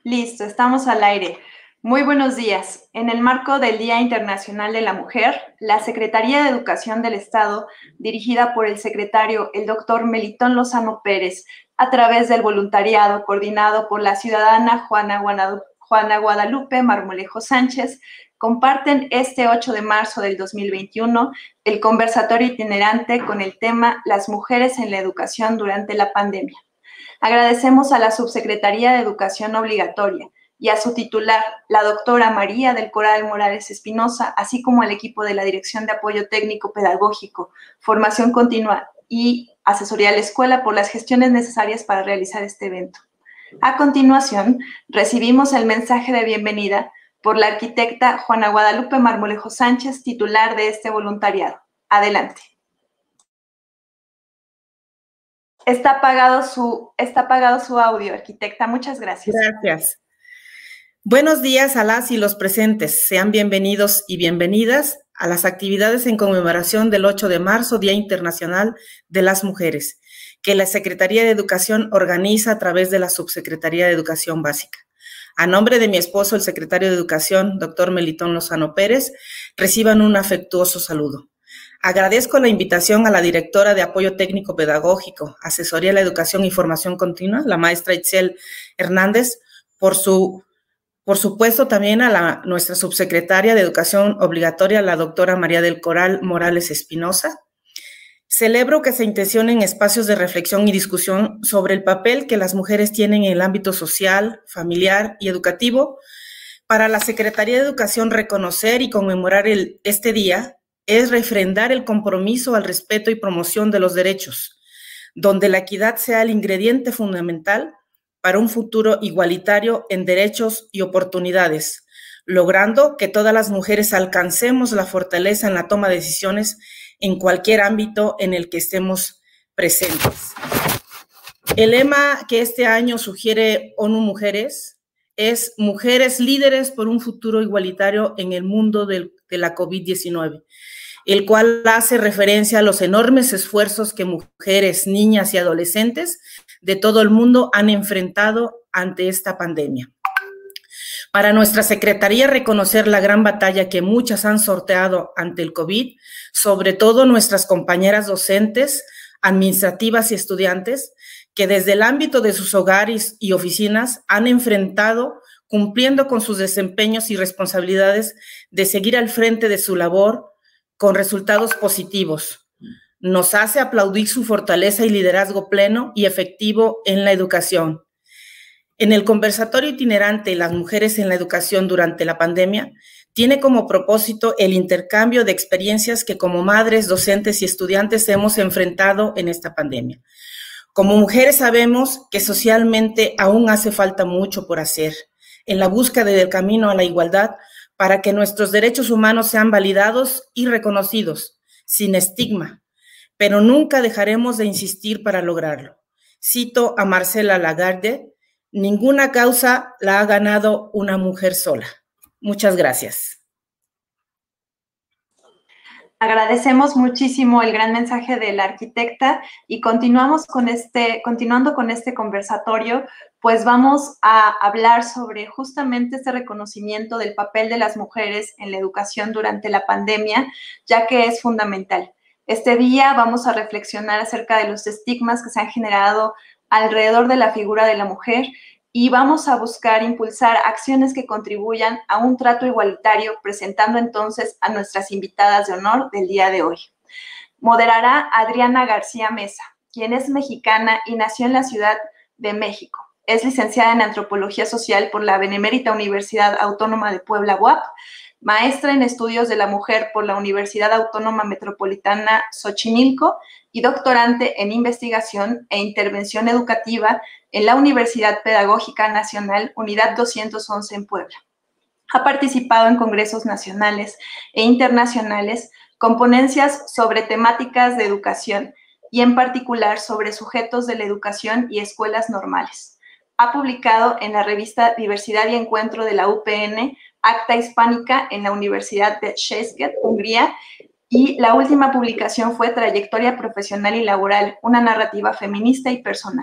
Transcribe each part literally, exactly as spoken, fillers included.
Listo, estamos al aire. Muy buenos días. En el marco del Día Internacional de la Mujer, la Secretaría de Educación del Estado, dirigida por el secretario, el doctor Melitón Lozano Pérez, a través del voluntariado coordinado por la ciudadana Juana, Juana Guadalupe Marmolejo Sánchez, comparten este ocho de marzo del dos mil veintiuno el conversatorio itinerante con el tema Las mujeres en la educación durante la pandemia. Agradecemos a la Subsecretaría de Educación Obligatoria y a su titular, la doctora María del Coral Morales Espinosa, así como al equipo de la Dirección de Apoyo Técnico Pedagógico, Formación Continua y Asesoría a la Escuela por las gestiones necesarias para realizar este evento. A continuación, recibimos el mensaje de bienvenida por la arquitecta Juana Guadalupe Marmolejo Sánchez, titular de este voluntariado. Adelante. Está apagado su, está apagado su audio, arquitecta. Muchas gracias. Gracias. Buenos días a las y los presentes. Sean bienvenidos y bienvenidas a las actividades en conmemoración del ocho de marzo, Día Internacional de las Mujeres, que la Secretaría de Educación organiza a través de la Subsecretaría de Educación Básica. A nombre de mi esposo, el secretario de Educación, doctor Melitón Lozano Pérez, reciban un afectuoso saludo. Agradezco la invitación a la directora de Apoyo Técnico Pedagógico, Asesoría a la Educación y Formación Continua, la maestra Itzel Hernández, por su, por supuesto también a la, nuestra subsecretaria de Educación Obligatoria, la doctora María del Coral Morales Espinosa. Celebro que se intencionen espacios de reflexión y discusión sobre el papel que las mujeres tienen en el ámbito social, familiar y educativo. Para la Secretaría de Educación, reconocer y conmemorar el, este día es refrendar el compromiso al respeto y promoción de los derechos, donde la equidad sea el ingrediente fundamental para un futuro igualitario en derechos y oportunidades, logrando que todas las mujeres alcancemos la fortaleza en la toma de decisiones en cualquier ámbito en el que estemos presentes. El lema que este año sugiere ONU Mujeres es Mujeres líderes por un futuro igualitario en el mundo del, de la COVID diecinueve, el cual hace referencia a los enormes esfuerzos que mujeres, niñas y adolescentes de todo el mundo han enfrentado ante esta pandemia. Para nuestra Secretaría, reconocer la gran batalla que muchas han sorteado ante el COVID, sobre todo nuestras compañeras docentes, administrativas y estudiantes, que desde el ámbito de sus hogares y oficinas han enfrentado, cumpliendo con sus desempeños y responsabilidades de seguir al frente de su labor con resultados positivos. Nos hace aplaudir su fortaleza y liderazgo pleno y efectivo en la educación. En el conversatorio itinerante Las mujeres en la educación durante la pandemia, tiene como propósito el intercambio de experiencias que como madres, docentes y estudiantes hemos enfrentado en esta pandemia. Como mujeres sabemos que socialmente aún hace falta mucho por hacer en la búsqueda del camino a la igualdad para que nuestros derechos humanos sean validados y reconocidos, sin estigma, pero nunca dejaremos de insistir para lograrlo. Cito a Marcela Lagarde: ninguna causa la ha ganado una mujer sola. Muchas gracias. Agradecemos muchísimo el gran mensaje de la arquitecta y continuamos con este, continuando con este conversatorio, pues vamos a hablar sobre justamente este reconocimiento del papel de las mujeres en la educación durante la pandemia, ya que es fundamental. Este día vamos a reflexionar acerca de los estigmas que se han generado alrededor de la figura de la mujer y vamos a buscar impulsar acciones que contribuyan a un trato igualitario, presentando entonces a nuestras invitadas de honor del día de hoy. Moderará Adriana García Mesa, quien es mexicana y nació en la Ciudad de México. Es licenciada en Antropología Social por la Benemérita Universidad Autónoma de Puebla, U A P, maestra en Estudios de la Mujer por la Universidad Autónoma Metropolitana Xochimilco y doctorante en Investigación e Intervención Educativa en la Universidad Pedagógica Nacional, Unidad doscientos once en Puebla. Ha participado en congresos nacionales e internacionales con ponencias sobre temáticas de educación y en particular sobre sujetos de la educación y escuelas normales. Ha publicado en la revista Diversidad y Encuentro de la U P N, Acta Hispánica en la Universidad de Szeged, Hungría, y la última publicación fue Trayectoria Profesional y Laboral, una narrativa feminista y personal,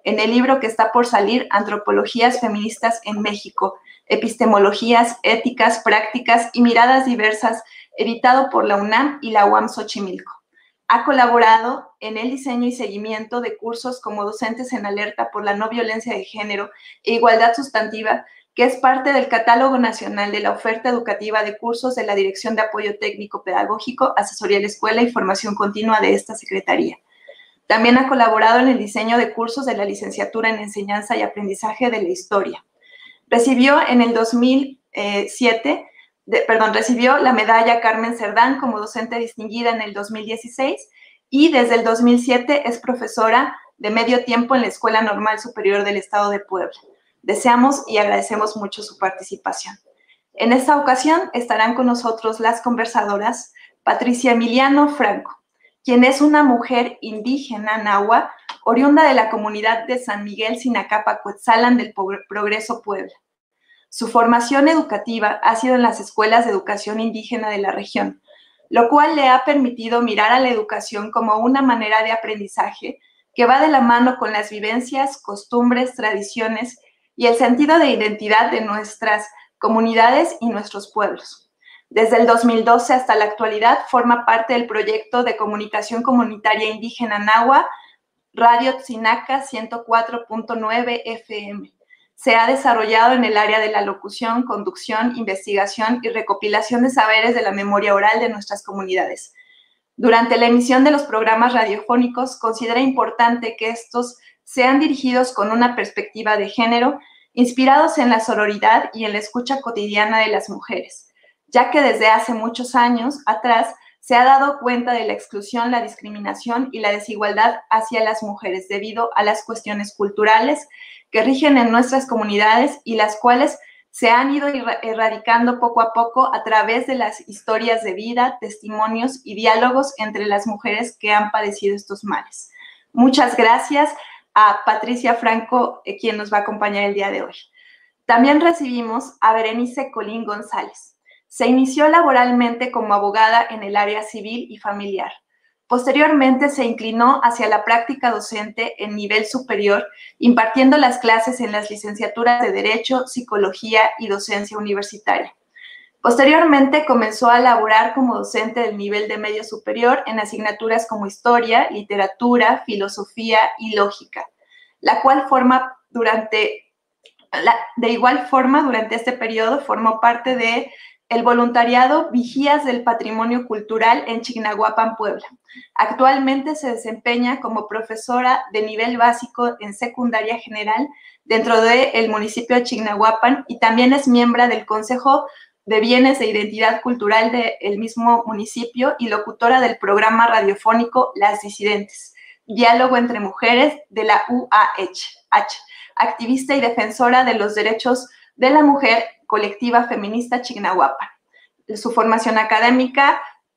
en el libro que está por salir, Antropologías Feministas en México, Epistemologías, Éticas, Prácticas y Miradas Diversas, editado por la UNAM y la U A M Xochimilco. Ha colaborado en el diseño y seguimiento de cursos como Docentes en Alerta por la No Violencia de Género e Igualdad Sustantiva, que es parte del Catálogo Nacional de la Oferta Educativa de Cursos de la Dirección de Apoyo Técnico Pedagógico, Asesoría de la Escuela y Formación Continua de esta Secretaría. También ha colaborado en el diseño de cursos de la Licenciatura en Enseñanza y Aprendizaje de la Historia. Recibió en el dos mil siete, de, perdón, recibió la medalla Carmen Cerdán como docente distinguida en el dos mil dieciséis y desde el dos mil siete es profesora de medio tiempo en la Escuela Normal Superior del Estado de Puebla. Deseamos y agradecemos mucho su participación. En esta ocasión estarán con nosotros las conversadoras Patricia Emiliano Franco, quien es una mujer indígena nahua, oriunda de la comunidad de San Miguel Sinacapa, Cuetzalan del Progreso, Puebla. Su formación educativa ha sido en las escuelas de educación indígena de la región, lo cual le ha permitido mirar a la educación como una manera de aprendizaje que va de la mano con las vivencias, costumbres, tradiciones y el sentido de identidad de nuestras comunidades y nuestros pueblos. Desde el dos mil doce hasta la actualidad forma parte del proyecto de comunicación comunitaria indígena nahua Radio Tzinaca ciento cuatro punto nueve F M. Se ha desarrollado en el área de la locución, conducción, investigación y recopilación de saberes de la memoria oral de nuestras comunidades. Durante la emisión de los programas radiofónicos, considera importante que estos sean dirigidos con una perspectiva de género, inspirados en la sororidad y en la escucha cotidiana de las mujeres, ya que desde hace muchos años atrás se ha dado cuenta de la exclusión, la discriminación y la desigualdad hacia las mujeres debido a las cuestiones culturales que rigen en nuestras comunidades y las cuales se han ido erradicando poco a poco a través de las historias de vida, testimonios y diálogos entre las mujeres que han padecido estos males. Muchas gracias a Patricia Franco, eh, quien nos va a acompañar el día de hoy. También recibimos a Berenice Colín González. Se inició laboralmente como abogada en el área civil y familiar. Posteriormente se inclinó hacia la práctica docente en nivel superior, impartiendo las clases en las licenciaturas de Derecho, Psicología y Docencia Universitaria. Posteriormente comenzó a laborar como docente del nivel de medio superior en asignaturas como Historia, Literatura, Filosofía y Lógica, la cual forma durante, la, de igual forma durante este periodo formó parte de el voluntariado Vigías del Patrimonio Cultural en Chignahuapan, Puebla. Actualmente se desempeña como profesora de nivel básico en secundaria general dentro del municipio de Chignahuapan y también es miembro del Consejo de Bienes de Identidad Cultural del mismo municipio y locutora del programa radiofónico Las Disidentes, Diálogo entre Mujeres de la U A H, activista y defensora de los derechos de la mujer, colectiva feminista Chignahuapan. Su formación académica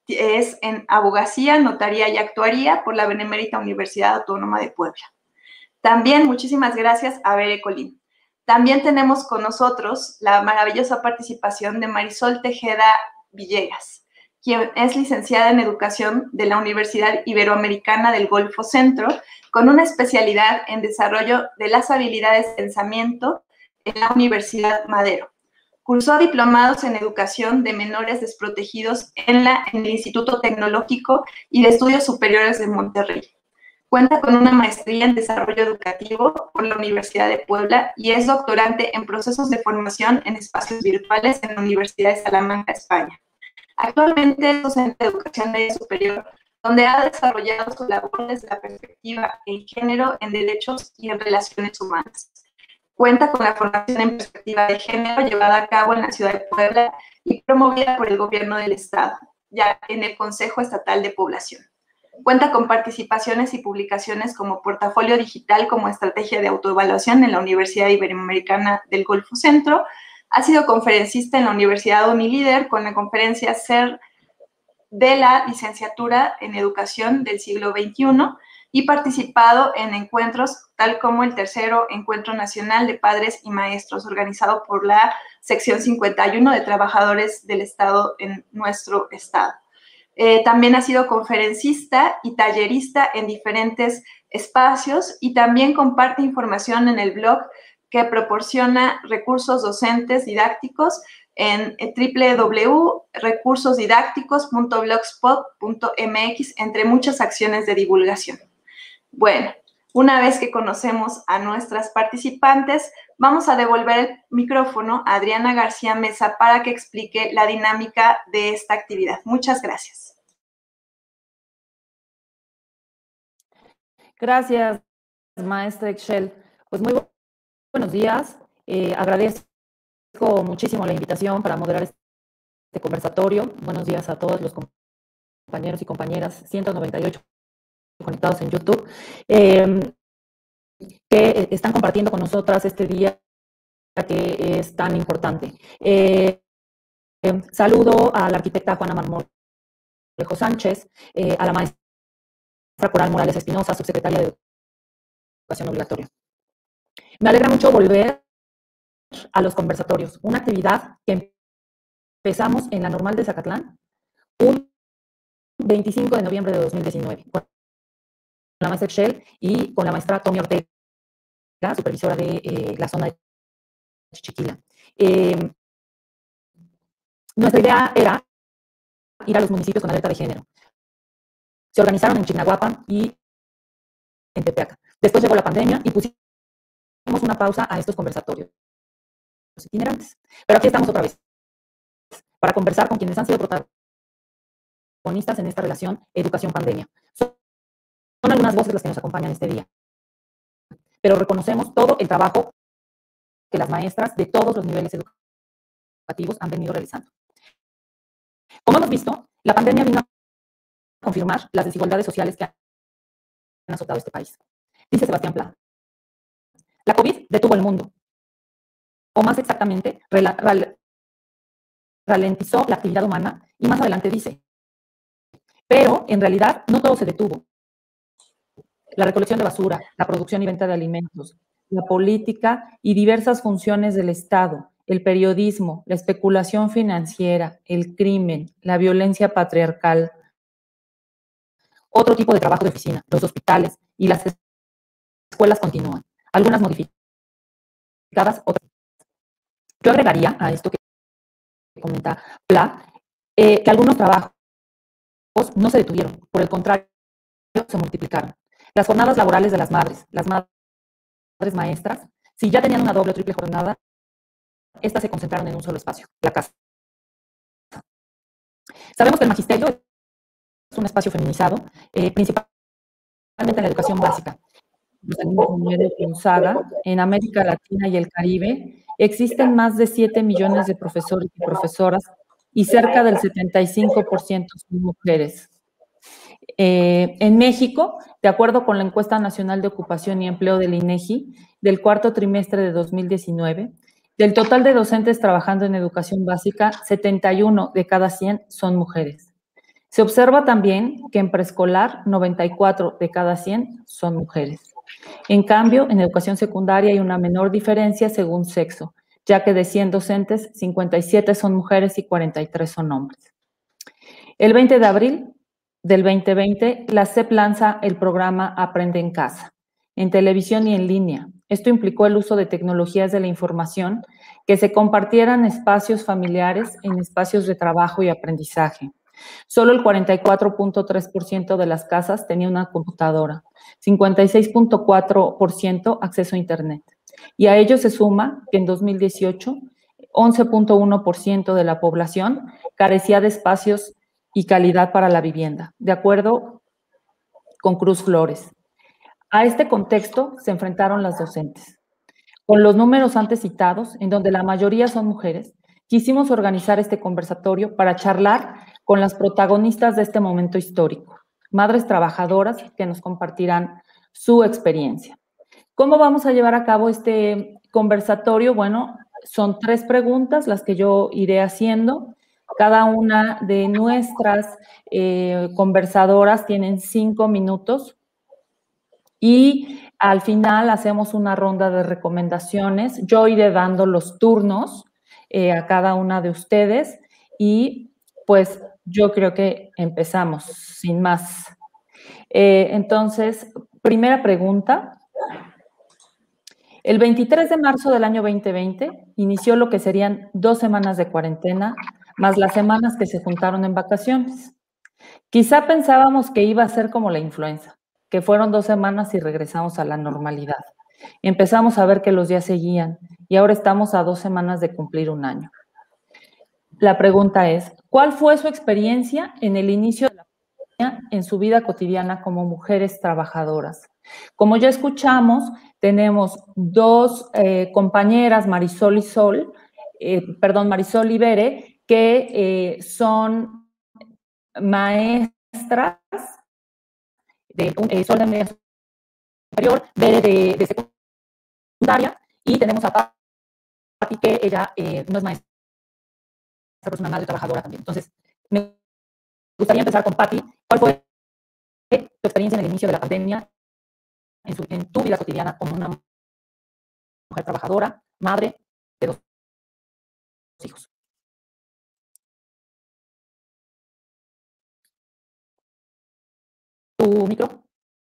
es en abogacía, notaría y actuaría por la Benemérita Universidad Autónoma de Puebla. También muchísimas gracias a Bere Colín. También tenemos con nosotros la maravillosa participación de Marisol Tejeda Villegas, quien es licenciada en Educación de la Universidad Iberoamericana del Golfo Centro, con una especialidad en desarrollo de las habilidades de pensamiento en la Universidad Madero. Cursó diplomados en Educación de Menores Desprotegidos en, la, en el Instituto Tecnológico y de Estudios Superiores de Monterrey. Cuenta con una maestría en Desarrollo Educativo por la Universidad de Puebla y es doctorante en Procesos de Formación en Espacios Virtuales en la Universidad de Salamanca, España. Actualmente es docente de Educación Media Superior, donde ha desarrollado su labor desde la perspectiva en género, en derechos y en relaciones humanas. Cuenta con la formación en perspectiva de género llevada a cabo en la ciudad de Puebla y promovida por el gobierno del estado, ya en el Consejo Estatal de Población. Cuenta con participaciones y publicaciones como Portafolio Digital como Estrategia de Autoevaluación en la Universidad Iberoamericana del Golfo Centro. Ha sido conferencista en la Universidad Unilíder con la conferencia Ser de la Licenciatura en Educación del siglo veintiuno y participado en encuentros tal como el tercero Encuentro Nacional de Padres y Maestros, organizado por la sección cincuenta y uno de Trabajadores del Estado en nuestro estado. Eh, también ha sido conferencista y tallerista en diferentes espacios y también comparte información en el blog que proporciona recursos docentes didácticos en w w w punto recursos didácticos punto blogspot punto m x, entre muchas acciones de divulgación. Bueno, una vez que conocemos a nuestras participantes, vamos a devolver el micrófono a Adriana García Mesa para que explique la dinámica de esta actividad. Muchas gracias. Gracias, maestra Excel. Pues muy buenos días. Eh, agradezco muchísimo la invitación para moderar este conversatorio. Buenos días a todos los compañeros y compañeras, ciento noventa y ocho conectados en YouTube, eh, que están compartiendo con nosotras este día que es tan importante. Eh, eh, saludo a la arquitecta Juana Marmolejo Sánchez, eh, a la maestra Coral Morales Espinosa, subsecretaria de Educación Obligatoria. Me alegra mucho volver a los conversatorios, una actividad que empezamos en la Normal de Zacatlán un veinticinco de noviembre de dos mil diecinueve, con la maestra Excel y con la maestra Tommy Ortega, supervisora de eh, la zona de Chiquila. Eh, nuestra idea era ir a los municipios con alerta de género. Se organizaron en Chignahuapan y en Tepeaca. Después llegó la pandemia y pusimos una pausa a estos conversatorios itinerantes. Pero aquí estamos otra vez para conversar con quienes han sido protagonistas en esta relación educación-pandemia. Son, son algunas voces las que nos acompañan este día. Pero reconocemos todo el trabajo que las maestras de todos los niveles educativos han venido realizando. Como hemos visto, la pandemia vino a confirmar las desigualdades sociales que han azotado este país. Dice Sebastián Pla: la COVID detuvo el mundo, o más exactamente, ralentizó la actividad humana, y más adelante dice, pero en realidad no todo se detuvo. La recolección de basura, la producción y venta de alimentos, la política y diversas funciones del Estado, el periodismo, la especulación financiera, el crimen, la violencia patriarcal, otro tipo de trabajo de oficina, los hospitales y las escuelas continúan, algunas modificadas, otras. Yo agregaría a esto que comenta Pla, eh, que algunos trabajos no se detuvieron, por el contrario, se multiplicaron. Las jornadas laborales de las madres, las madres maestras, si ya tenían una doble o triple jornada, estas se concentraron en un solo espacio, la casa. Sabemos que el magisterio es un espacio feminizado, eh, principalmente en la educación básica. En América Latina y el Caribe existen más de siete millones de profesores y profesoras y cerca del setenta y cinco por ciento son mujeres. Eh, en México, de acuerdo con la Encuesta Nacional de Ocupación y Empleo del INEGI del cuarto trimestre de dos mil diecinueve, del total de docentes trabajando en educación básica, setenta y uno de cada cien son mujeres. Se observa también que en preescolar, noventa y cuatro de cada cien son mujeres. En cambio, en educación secundaria hay una menor diferencia según sexo, ya que de cien docentes, cincuenta y siete son mujeres y cuarenta y tres son hombres. El veinte de abril del veinte veinte, la S E P lanza el programa Aprende en Casa, en televisión y en línea. Esto implicó el uso de tecnologías de la información que se compartieran espacios familiares en espacios de trabajo y aprendizaje. Solo el cuarenta y cuatro punto tres por ciento de las casas tenía una computadora, cincuenta y seis punto cuatro por ciento acceso a Internet. Y a ello se suma que en dos mil dieciocho, once punto uno por ciento de la población carecía de espacios y calidad para la vivienda, de acuerdo con Cruz Flores. A este contexto se enfrentaron las docentes. Con los números antes citados, en donde la mayoría son mujeres, quisimos organizar este conversatorio para charlar con las protagonistas de este momento histórico, madres trabajadoras que nos compartirán su experiencia. ¿Cómo vamos a llevar a cabo este conversatorio? Bueno, son tres preguntas las que yo iré haciendo. Cada una de nuestras eh, conversadoras tienen cinco minutos y al final hacemos una ronda de recomendaciones. Yo iré dando los turnos eh, a cada una de ustedes y pues yo creo que empezamos sin más. Eh, entonces, primera pregunta. El veintitrés de marzo del año veinte veinte inició lo que serían dos semanas de cuarentena, más las semanas que se juntaron en vacaciones. Quizá pensábamos que iba a ser como la influenza, que fueron dos semanas y regresamos a la normalidad. Empezamos a ver que los días seguían y ahora estamos a dos semanas de cumplir un año. La pregunta es, ¿cuál fue su experiencia en el inicio de la pandemia en su vida cotidiana como mujeres trabajadoras? Como ya escuchamos, tenemos dos eh, compañeras, Marisol y Sol, eh, perdón, Marisol y Bere, que eh, son maestras de eh, Sol de media superior, Bere de, de secundaria, y tenemos a Pati, que ella eh, no es maestra, pero es una madre trabajadora también. Entonces, me gustaría empezar con Pati. ¿Cuál fue tu experiencia en el inicio de la pandemia, en, su, en tu vida cotidiana como una mujer trabajadora, madre de dos hijos? ¿Tu micro?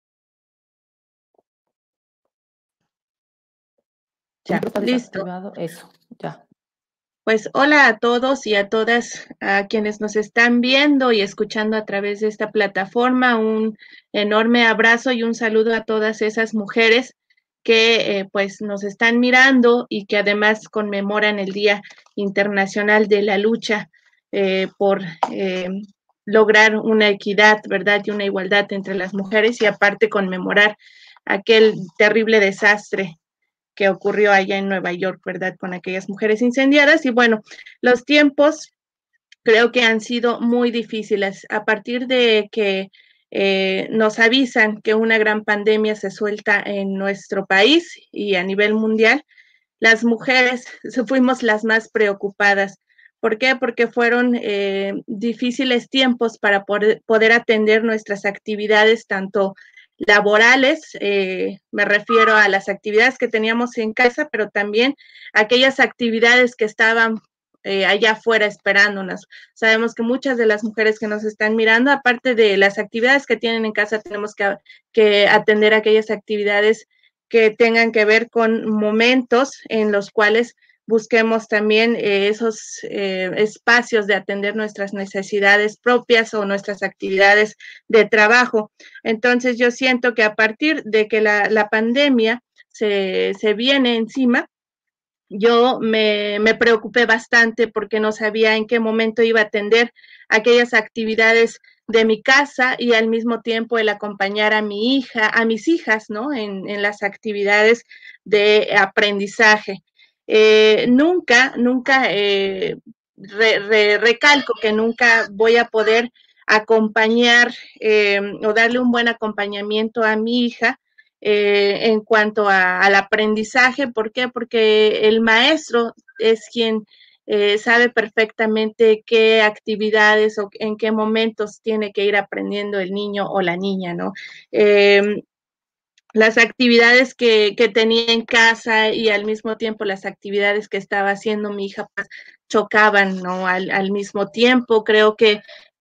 Ya, listo. Eso, ya. Pues hola a todos y a todas a quienes nos están viendo y escuchando a través de esta plataforma. Un enorme abrazo y un saludo a todas esas mujeres que eh, pues nos están mirando y que además conmemoran el Día Internacional de la Lucha eh, por eh, lograr una equidad, ¿verdad? Y una igualdad entre las mujeres, y aparte conmemorar aquel terrible desastre que ocurrió allá en Nueva York, ¿verdad? Con aquellas mujeres incendiadas. Y bueno, los tiempos creo que han sido muy difíciles. A partir de que eh, nos avisan que una gran pandemia se suelta en nuestro país y a nivel mundial, las mujeres fuimos las más preocupadas. ¿Por qué? Porque fueron eh, difíciles tiempos para poder, poder atender nuestras actividades, tanto laborales, eh, me refiero a las actividades que teníamos en casa, pero también aquellas actividades que estaban eh, allá afuera esperándonos. Sabemos que muchas de las mujeres que nos están mirando, aparte de las actividades que tienen en casa, tenemos que, que atender aquellas actividades que tengan que ver con momentos en los cuales busquemos también eh, esos eh, espacios de atender nuestras necesidades propias o nuestras actividades de trabajo. Entonces yo siento que a partir de que la, la pandemia se, se viene encima, yo me, me preocupé bastante porque no sabía en qué momento iba a atender aquellas actividades de mi casa y al mismo tiempo el acompañar a mi hija, a mis hijas, ¿no? En, en las actividades de aprendizaje. Eh, nunca, nunca, eh, re, re, recalco que nunca voy a poder acompañar eh, o darle un buen acompañamiento a mi hija eh, en cuanto a, al aprendizaje. ¿Por qué? Porque el maestro es quien eh, sabe perfectamente qué actividades o en qué momentos tiene que ir aprendiendo el niño o la niña, ¿no? Eh, las actividades que, que tenía en casa y al mismo tiempo las actividades que estaba haciendo mi hija pues, chocaban, ¿no? Al, al mismo tiempo. Creo que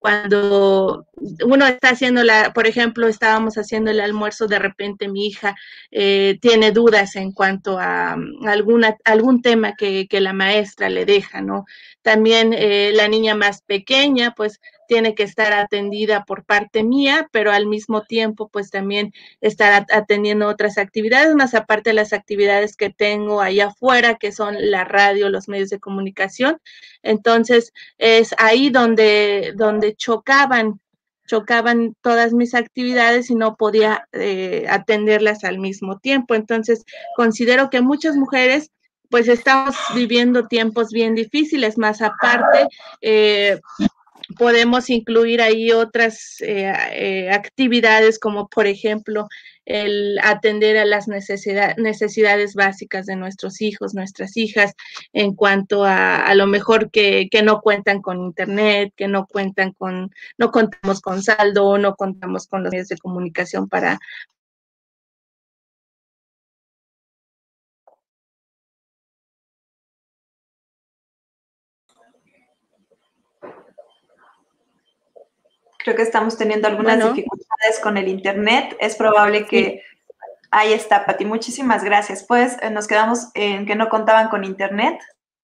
cuando uno está haciendo la, por ejemplo, estábamos haciendo el almuerzo, de repente mi hija eh, tiene dudas en cuanto a um, alguna, algún tema que, que la maestra le deja, ¿no? También eh, la niña más pequeña, pues tiene que estar atendida por parte mía, pero al mismo tiempo, pues también estar atendiendo otras actividades, más aparte de las actividades que tengo allá afuera, que son la radio, los medios de comunicación. Entonces, es ahí donde, donde chocaban, chocaban todas mis actividades y no podía eh, atenderlas al mismo tiempo. Entonces, considero que muchas mujeres pues estamos viviendo tiempos bien difíciles, más aparte, eh, podemos incluir ahí otras eh, eh, actividades como por ejemplo el atender a las necesidad, necesidades básicas de nuestros hijos, nuestras hijas, en cuanto a a lo mejor que, que no cuentan con internet, que no cuentan con, no contamos con saldo, no contamos con los medios de comunicación para Creo que estamos teniendo algunas bueno, dificultades con el internet. Es probable que sí. Ahí está, Pati, muchísimas gracias. Pues eh, nos quedamos en que no contaban con internet.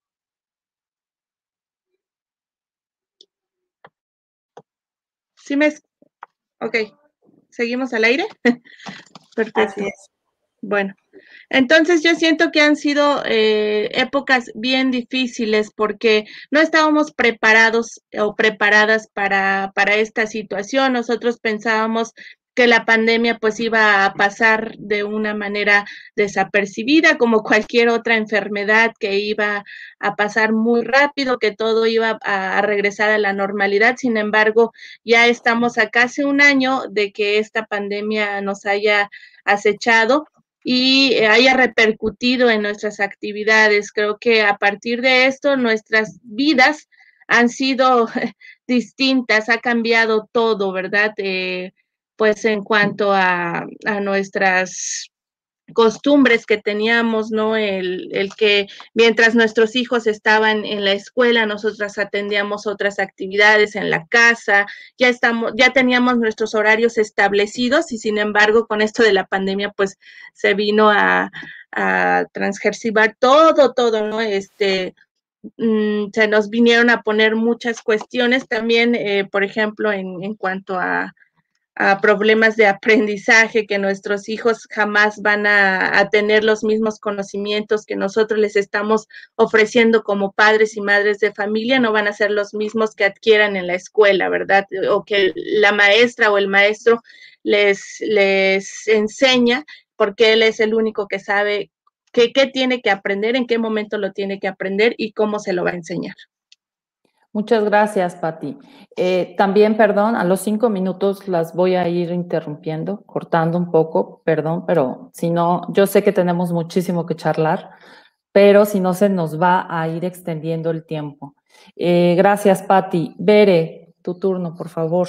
Sí me... Ok, ¿seguimos al aire? Perfecto. Así es. Bueno, entonces yo siento que han sido eh, épocas bien difíciles porque no estábamos preparados o preparadas para, para esta situación. Nosotros pensábamos que la pandemia pues iba a pasar de una manera desapercibida, como cualquier otra enfermedad, que iba a pasar muy rápido, que todo iba a, a regresar a la normalidad. Sin embargo, ya estamos a casi un año de que esta pandemia nos haya acechado y haya repercutido en nuestras actividades. Creo que a partir de esto nuestras vidas han sido distintas, ha cambiado todo, ¿verdad? Eh, pues en cuanto a, a nuestras costumbres que teníamos, ¿no? El, el que mientras nuestros hijos estaban en la escuela, nosotras atendíamos otras actividades en la casa, ya estamos, ya teníamos nuestros horarios establecidos y sin embargo con esto de la pandemia pues se vino a, a transgersivar todo, todo, ¿no? Este, mmm, se nos vinieron a poner muchas cuestiones también, eh, por ejemplo, en, en cuanto a a problemas de aprendizaje, que nuestros hijos jamás van a, a, tener los mismos conocimientos que nosotros les estamos ofreciendo como padres y madres de familia, no van a ser los mismos que adquieran en la escuela, ¿verdad? O que la maestra o el maestro les, les enseña, porque él es el único que sabe qué, qué tiene que aprender, en qué momento lo tiene que aprender y cómo se lo va a enseñar. Muchas gracias, Pati. Eh, también, perdón, a los cinco minutos las voy a ir interrumpiendo, cortando un poco, perdón, pero si no, yo sé que tenemos muchísimo que charlar, pero si no se nos va a ir extendiendo el tiempo. Eh, gracias, Pati. Bere, tu turno, por favor.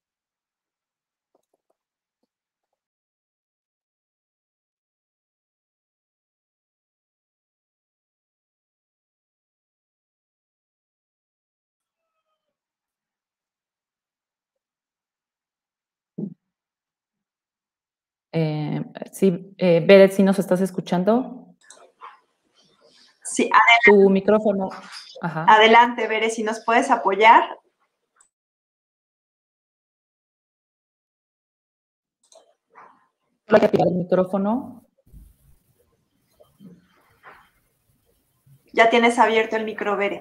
Eh, sí, eh, Beret, ¿sí nos estás escuchando? Sí, adelante. Tu micrófono. Ajá. Adelante, Bere, si nos puedes apoyar. Hay que activar el micrófono. Ya tienes abierto el micro, Bere.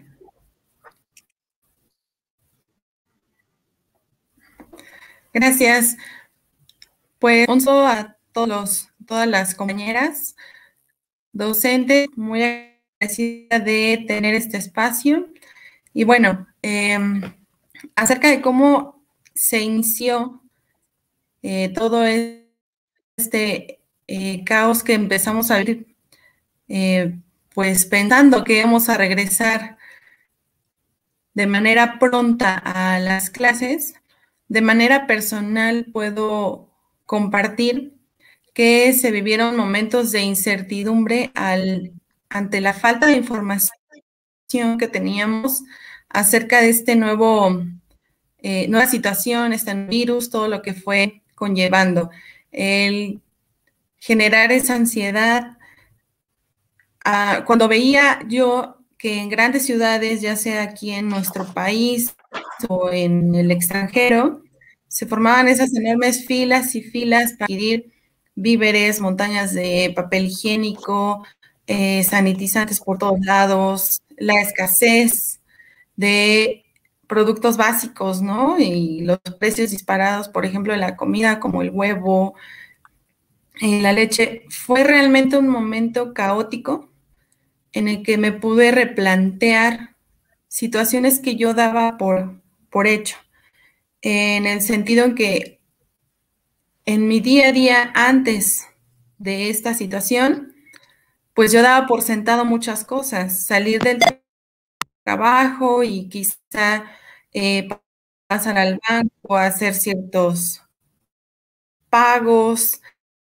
Gracias. Pues un saludo a todos los, todas las compañeras docentes, muy agradecida de tener este espacio. Y bueno, eh, acerca de cómo se inició eh, todo este eh, caos que empezamos a vivir, eh, pues pensando que íbamos a regresar de manera pronta a las clases, de manera personal puedo compartir que se vivieron momentos de incertidumbre al, ante la falta de información que teníamos acerca de este nuevo, eh, nueva situación, este virus, todo lo que fue conllevando. El generar esa ansiedad. Uh, cuando veía yo que en grandes ciudades, ya sea aquí en nuestro país o en el extranjero, se formaban esas enormes filas y filas para adquirir víveres, montañas de papel higiénico, eh, sanitizantes por todos lados, la escasez de productos básicos, ¿no? Y los precios disparados, por ejemplo, de la comida como el huevo, eh, la leche. Fue realmente un momento caótico en el que me pude replantear situaciones que yo daba por, por hecho, en el sentido en que en mi día a día antes de esta situación, pues yo daba por sentado muchas cosas, salir del trabajo y quizá eh, pasar al banco, hacer ciertos pagos,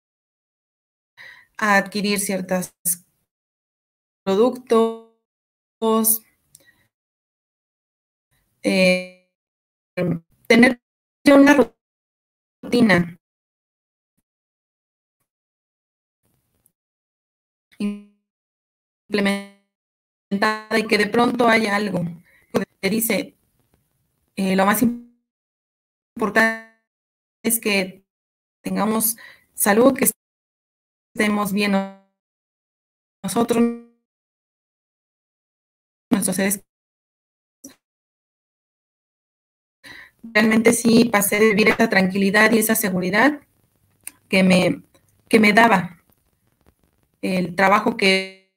a adquirir ciertos productos, eh, tener una rutina implementada y que de pronto hay algo que te dice, eh, lo más importante es que tengamos salud, que estemos bien nosotros, nuestros seres. Realmente sí pasé de vivir esa tranquilidad y esa seguridad que me, que me daba el trabajo que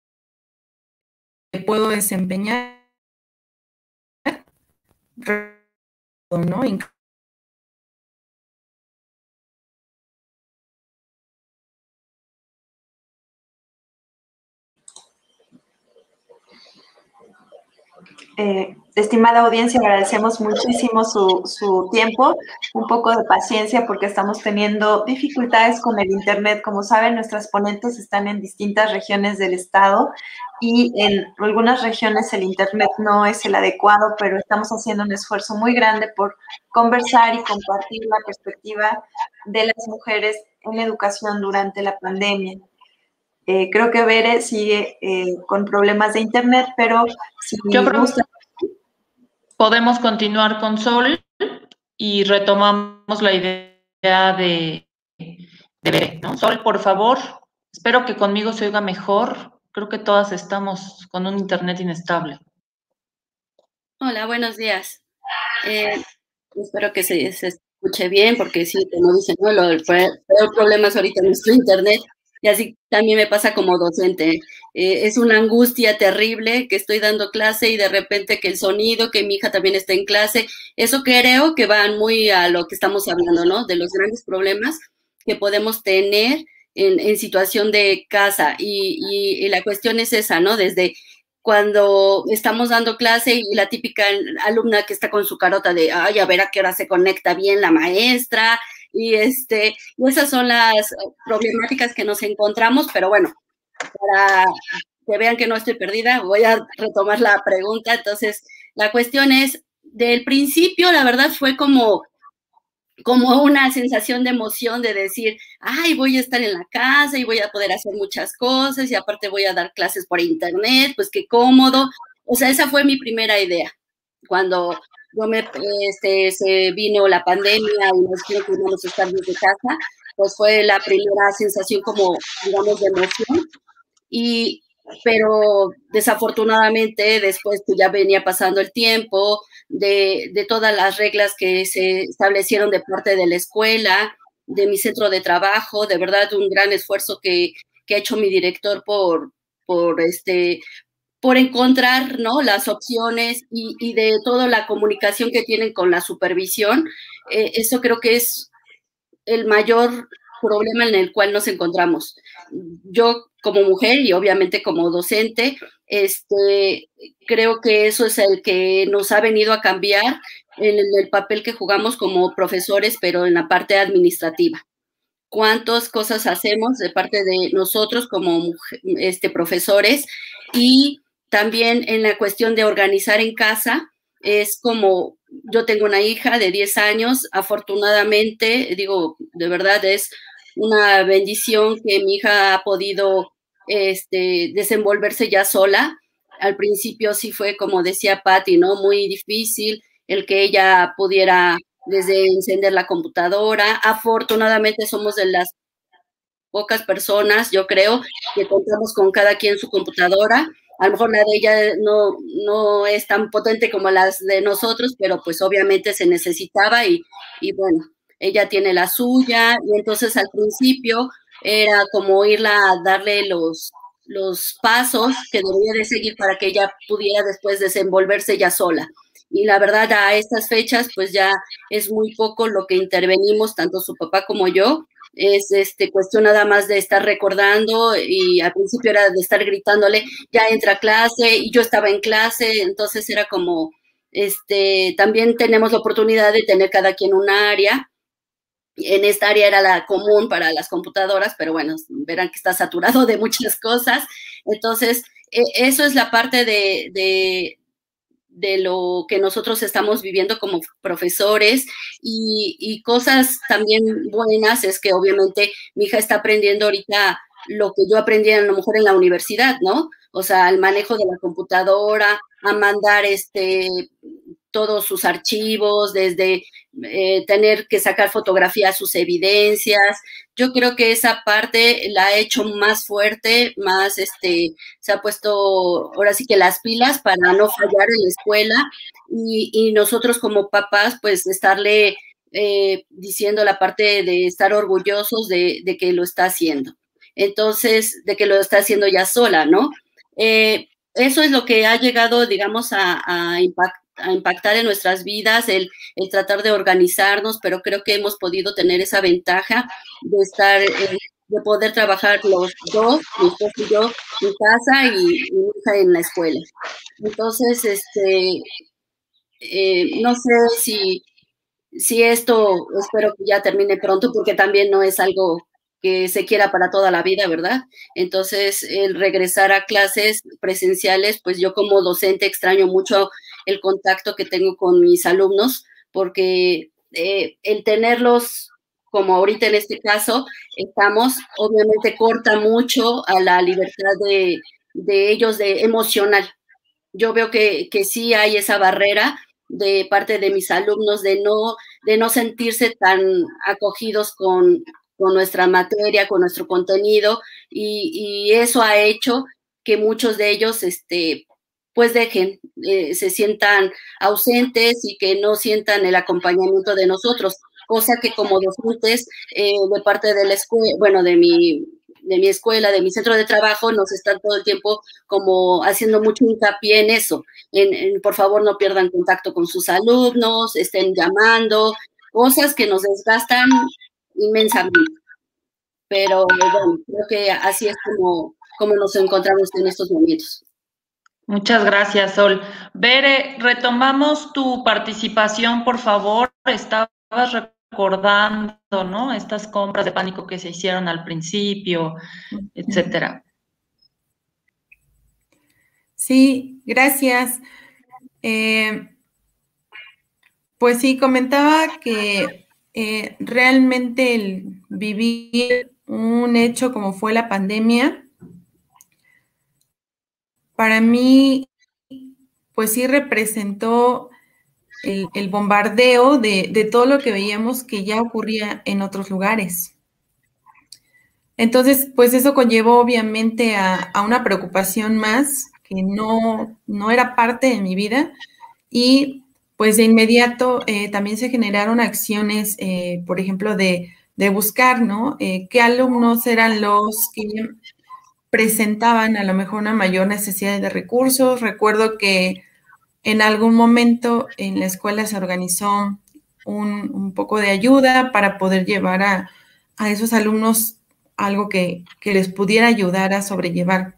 puedo desempeñar, ¿no? Eh, estimada audiencia, agradecemos muchísimo su, su tiempo, un poco de paciencia porque estamos teniendo dificultades con el Internet. Como saben, nuestras ponentes están en distintas regiones del estado y en algunas regiones el Internet no es el adecuado, pero estamos haciendo un esfuerzo muy grande por conversar y compartir la perspectiva de las mujeres en la educación durante la pandemia. Eh, creo que Bere sigue eh, con problemas de internet, pero si Yo creo gusta... podemos continuar con Sol y retomamos la idea de, de Bere, ¿no? Sol, por favor, espero que conmigo se oiga mejor. Creo que todas estamos con un internet inestable. Hola, buenos días. Eh, espero que se, se escuche bien, porque sí, como dicen, ¿no? Lo, el peor problema es ahorita nuestro internet. Y así también me pasa como docente. Eh, es una angustia terrible que estoy dando clase y de repente que el sonido, que mi hija también está en clase. Eso creo que va muy a lo que estamos hablando, ¿no? De los grandes problemas que podemos tener en, en situación de casa. Y, y, y la cuestión es esa, ¿no? Desde cuando estamos dando clase y la típica alumna que está con su carota de, ay, a ver a qué hora se conecta bien la maestra, y este, y esas son las problemáticas que nos encontramos, pero bueno, para que vean que no estoy perdida, voy a retomar la pregunta. Entonces, la cuestión es, del principio, la verdad fue como, como una sensación de emoción de decir, ay, voy a estar en la casa y voy a poder hacer muchas cosas y aparte voy a dar clases por internet, pues qué cómodo. O sea, esa fue mi primera idea. Cuando yo me, este, se vino la pandemia y nos dijeron que íbamos a estar desde casa, pues fue la primera sensación como, digamos, de emoción. Y, pero desafortunadamente después pues, ya venía pasando el tiempo de, de todas las reglas que se establecieron de parte de la escuela, de mi centro de trabajo, de verdad un gran esfuerzo que, que ha hecho mi director por, por, este, por encontrar, ¿no? Las opciones y, y de toda la comunicación que tienen con la supervisión. Eh, eso creo que es el mayor problema en el cual nos encontramos. Yo como mujer y obviamente como docente, este, creo que eso es el que nos ha venido a cambiar en el, el papel que jugamos como profesores, pero en la parte administrativa. Cuántas cosas hacemos de parte de nosotros como mujer, este, profesores, y también en la cuestión de organizar en casa. Es como, yo tengo una hija de diez años, afortunadamente, digo, de verdad es una bendición que mi hija ha podido este, desenvolverse ya sola. Al principio sí fue, como decía Patti, ¿no? Muy difícil el que ella pudiera desde encender la computadora. Afortunadamente somos de las pocas personas, yo creo, que contamos con cada quien su computadora. A lo mejor la de ella no, no es tan potente como las de nosotros, pero pues obviamente se necesitaba y, y bueno, ella tiene la suya y entonces al principio era como irla a darle los, los pasos que debía de seguir para que ella pudiera después desenvolverse ya sola. Y la verdad a estas fechas pues ya es muy poco lo que intervenimos, tanto su papá como yo. Es este, cuestión nada más de estar recordando y al principio era de estar gritándole, ya entra a clase, y yo estaba en clase, entonces era como, este, también tenemos la oportunidad de tener cada quien un área. En esta área era la común para las computadoras, pero bueno, verán que está saturado de muchas cosas. Entonces, eh, eso es la parte de, de, de lo que nosotros estamos viviendo como profesores y, y cosas también buenas es que obviamente mi hija está aprendiendo ahorita lo que yo aprendí a lo mejor en la universidad, ¿no? O sea, el manejo de la computadora, a mandar este, todos sus archivos, desde eh, tener que sacar fotografías, sus evidencias. Yo creo que esa parte la ha hecho más fuerte, más, este, se ha puesto ahora sí que las pilas para no fallar en la escuela y, y nosotros como papás, pues, estarle eh, diciendo la parte de estar orgullosos de, de que lo está haciendo. Entonces, de que lo está haciendo ya sola, ¿no? Eh, eso es lo que ha llegado, digamos, a, a, impact, a impactar en nuestras vidas, el, el tratar de organizarnos, pero creo que hemos podido tener esa ventaja de estar, eh, de poder trabajar los dos, mi esposo y yo, en casa y mi hija en la escuela. Entonces, este, eh, no sé si, si esto, espero que ya termine pronto, porque también no es algo que se quiera para toda la vida, ¿verdad? Entonces, el regresar a clases presenciales, pues yo como docente extraño mucho el contacto que tengo con mis alumnos, porque eh, el tenerlos, como ahorita en este caso, estamos, obviamente corta mucho a la libertad de, de ellos, de emocional. Yo veo que, que sí hay esa barrera de parte de mis alumnos de no, de no sentirse tan acogidos con, con nuestra materia, con nuestro contenido, y, y eso ha hecho que muchos de ellos, este, pues dejen, eh, se sientan ausentes y que no sientan el acompañamiento de nosotros, cosa que como docentes eh, de parte de la escuela, bueno, de mi, de mi escuela, de mi centro de trabajo, nos están todo el tiempo como haciendo mucho hincapié en eso, en, en por favor no pierdan contacto con sus alumnos, estén llamando, cosas que nos desgastan inmensamente. Pero bueno, creo que así es como, como nos encontramos en estos momentos. Muchas gracias, Sol. Bere, retomamos tu participación, por favor. Estabas recordando, ¿no? Estas compras de pánico que se hicieron al principio, etcétera. Sí, gracias. Eh, pues sí, comentaba que eh, realmente el vivir un hecho como fue la pandemia, para mí, pues sí representó el, el bombardeo de, de todo lo que veíamos que ya ocurría en otros lugares. Entonces, pues eso conllevó obviamente a, a una preocupación más que no, no era parte de mi vida y pues de inmediato eh, también se generaron acciones, eh, por ejemplo, de, de buscar, ¿no? Eh, ¿Qué alumnos eran los que presentaban a lo mejor una mayor necesidad de recursos? Recuerdo que en algún momento en la escuela se organizó un, un poco de ayuda para poder llevar a, a esos alumnos algo que, que les pudiera ayudar a sobrellevar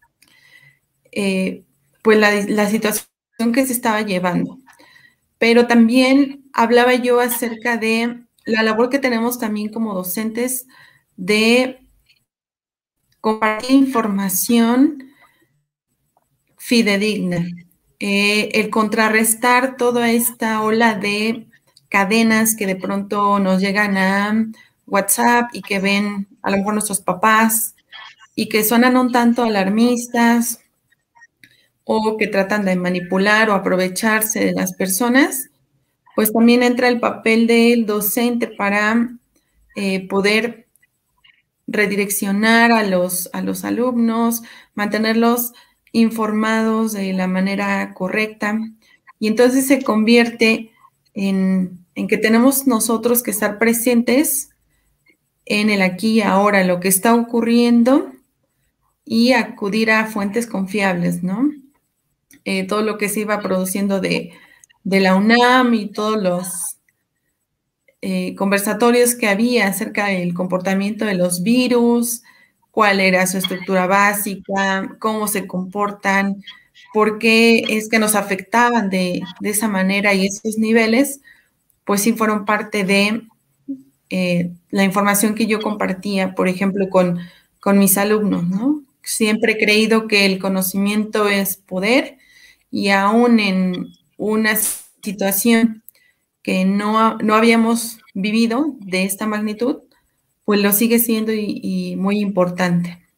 eh, pues la, la situación que se estaba llevando. Pero también hablaba yo acerca de la labor que tenemos también como docentes de compartir información fidedigna, eh, el contrarrestar toda esta ola de cadenas que de pronto nos llegan a WhatsApp y que ven a lo mejor nuestros papás y que suenan un tanto alarmistas o que tratan de manipular o aprovecharse de las personas, pues también entra el papel del docente para eh, poder redireccionar a los, a los alumnos, mantenerlos informados de la manera correcta. Y entonces se convierte en, en que tenemos nosotros que estar presentes en el aquí y ahora, lo que está ocurriendo y acudir a fuentes confiables, ¿no? Eh, todo lo que se iba produciendo de, de la UNAM y todos los eh, conversatorios que había acerca del comportamiento de los virus, cuál era su estructura básica, cómo se comportan, por qué es que nos afectaban de, de esa manera y esos niveles, pues sí fueron parte de eh, la información que yo compartía, por ejemplo, con, con mis alumnos, ¿no? Siempre he creído que el conocimiento es poder y aún en una situación que no, no habíamos vivido de esta magnitud, pues lo sigue siendo y, y muy importante.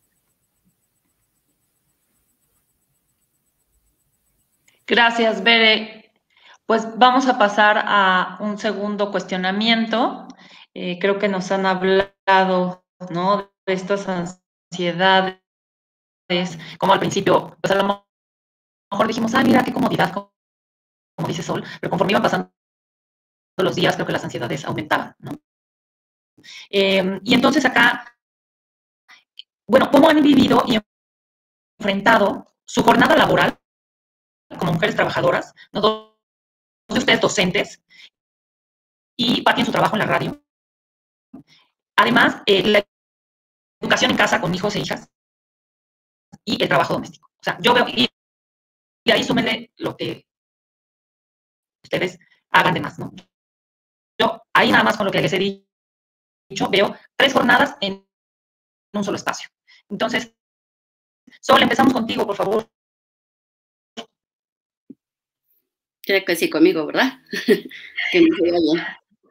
Gracias, Bere. Pues vamos a pasar a un segundo cuestionamiento. Eh, creo que nos han hablado, ¿no?, de estas ansiedades, como al principio, pues a lo mejor dijimos, ah, mira, qué comodidad, como, como dice Sol, pero conforme iban pasando los días, creo que las ansiedades aumentaban, ¿no? Eh, y entonces acá, bueno, ¿cómo han vivido y enfrentado su jornada laboral como mujeres trabajadoras, ¿no?, dos de ustedes docentes, y parten su trabajo en la radio? Además, eh, la educación en casa con hijos e hijas y el trabajo doméstico. O sea, yo veo, y, y ahí súmenle lo que ustedes hagan de más, ¿no? Yo ahí nada más con lo que les he dicho, veo tres jornadas en un solo espacio. Entonces, Sol, empezamos contigo, por favor. Creo que sí, conmigo, ¿verdad? Que me queda bien.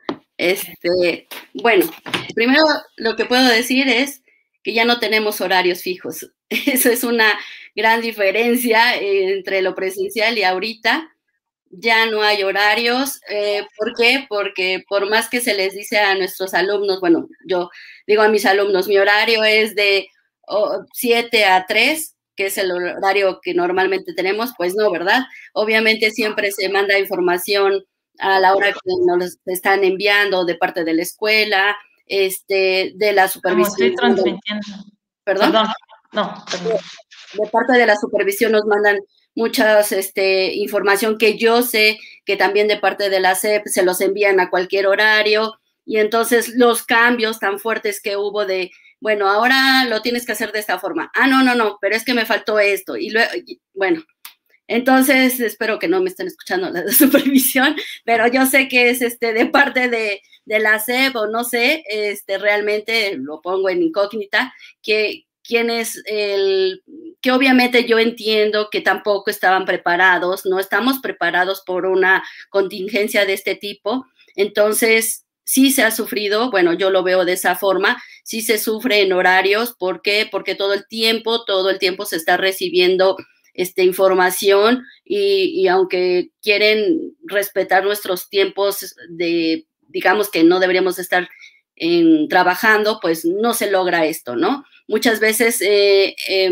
Este, bueno, primero lo que puedo decir es que ya no tenemos horarios fijos. Eso es una gran diferencia entre lo presencial y ahorita. Ya no hay horarios. Eh, ¿Por qué? Porque por más que se les dice a nuestros alumnos, bueno, yo digo a mis alumnos, mi horario es de oh, siete a tres, que es el horario que normalmente tenemos, pues no, ¿verdad? Obviamente siempre se manda información a la hora que nos están enviando de parte de la escuela, este, de la supervisión. Como estoy transmitiendo. ¿Perdón? Perdón, no, perdón. De, de parte de la supervisión nos mandan muchas este, información que yo sé que también de parte de la S E P se los envían a cualquier horario, y entonces los cambios tan fuertes que hubo de, bueno, ahora lo tienes que hacer de esta forma. Ah, no, no, no, pero es que me faltó esto. Y luego, bueno, entonces espero que no me estén escuchando la supervisión, pero yo sé que es este de parte de, de la S E P o no sé, este realmente lo pongo en incógnita, que quién es el, que obviamente yo entiendo que tampoco estaban preparados, no estamos preparados por una contingencia de este tipo. Entonces sí se ha sufrido, bueno, yo lo veo de esa forma, sí se sufre en horarios. ¿Por qué? Porque todo el tiempo, todo el tiempo se está recibiendo esta información, y, y aunque quieren respetar nuestros tiempos de, digamos que no deberíamos estar en, trabajando, pues no se logra esto, ¿no? Muchas veces eh, eh,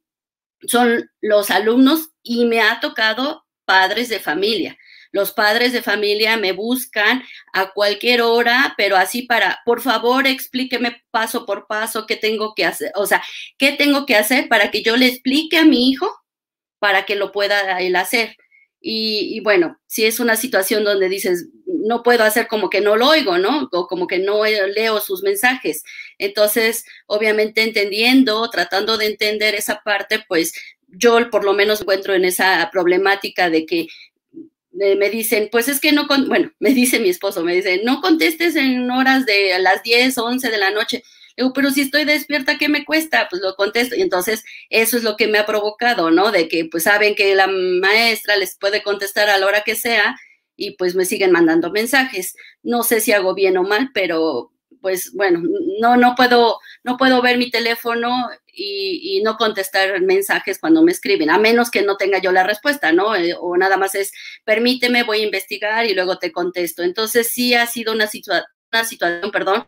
son los alumnos, y me ha tocado padres de familia. Los padres de familia me buscan a cualquier hora, pero así para, por favor, explíqueme paso por paso qué tengo que hacer, o sea, qué tengo que hacer para que yo le explique a mi hijo para que lo pueda él hacer. Y, y bueno, si es una situación donde dices, no puedo hacer como que no lo oigo, ¿no? O como que no leo sus mensajes. Entonces, obviamente entendiendo, tratando de entender esa parte, pues yo por lo menos encuentro en esa problemática de que me dicen, pues es que no, con, bueno, me dice mi esposo, me dice, no contestes en horas de a las diez, once de la noche. Digo, pero si estoy despierta, ¿qué me cuesta? Pues lo contesto. Y entonces eso es lo que me ha provocado, ¿no? De que pues saben que la maestra les puede contestar a la hora que sea, y pues me siguen mandando mensajes. No sé si hago bien o mal, pero pues bueno, no, no puedo, no puedo ver mi teléfono y, y no contestar mensajes cuando me escriben, a menos que no tenga yo la respuesta, ¿no? Eh, o nada más es, permíteme, voy a investigar y luego te contesto. Entonces sí ha sido una, situa una situación, perdón,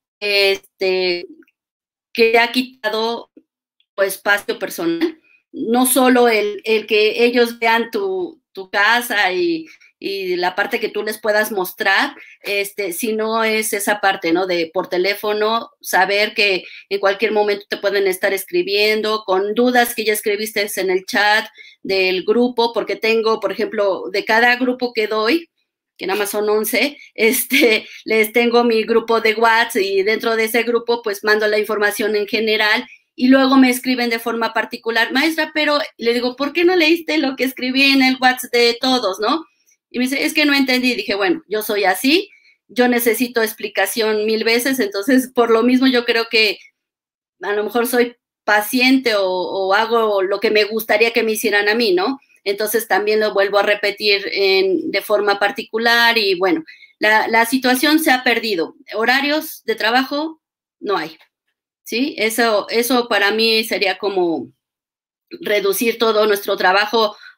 este, que ha quitado pues, espacio personal. No solo el, el que ellos vean tu, tu casa y, y la parte que tú les puedas mostrar, este, sino es esa parte, ¿no? De por teléfono, saber que en cualquier momento te pueden estar escribiendo con dudas que ya escribiste en el chat del grupo, porque tengo, por ejemplo, de cada grupo que doy, que nada más son once, este, les tengo mi grupo de WhatsApp, y dentro de ese grupo pues mando la información en general, y luego me escriben de forma particular, maestra, pero le digo, ¿por qué no leíste lo que escribí en el WhatsApp de todos, no? Y me dice, es que no entendí. Y dije, bueno, yo soy así, yo necesito explicación mil veces, entonces por lo mismo yo creo que a lo mejor soy paciente o, o hago lo que me gustaría que me hicieran a mí, ¿no? Entonces también lo vuelvo a repetir en, de forma particular, y bueno, la, la situación se ha perdido. Horarios de trabajo no hay, ¿sí? Eso, eso para mí sería como reducir todo nuestro trabajo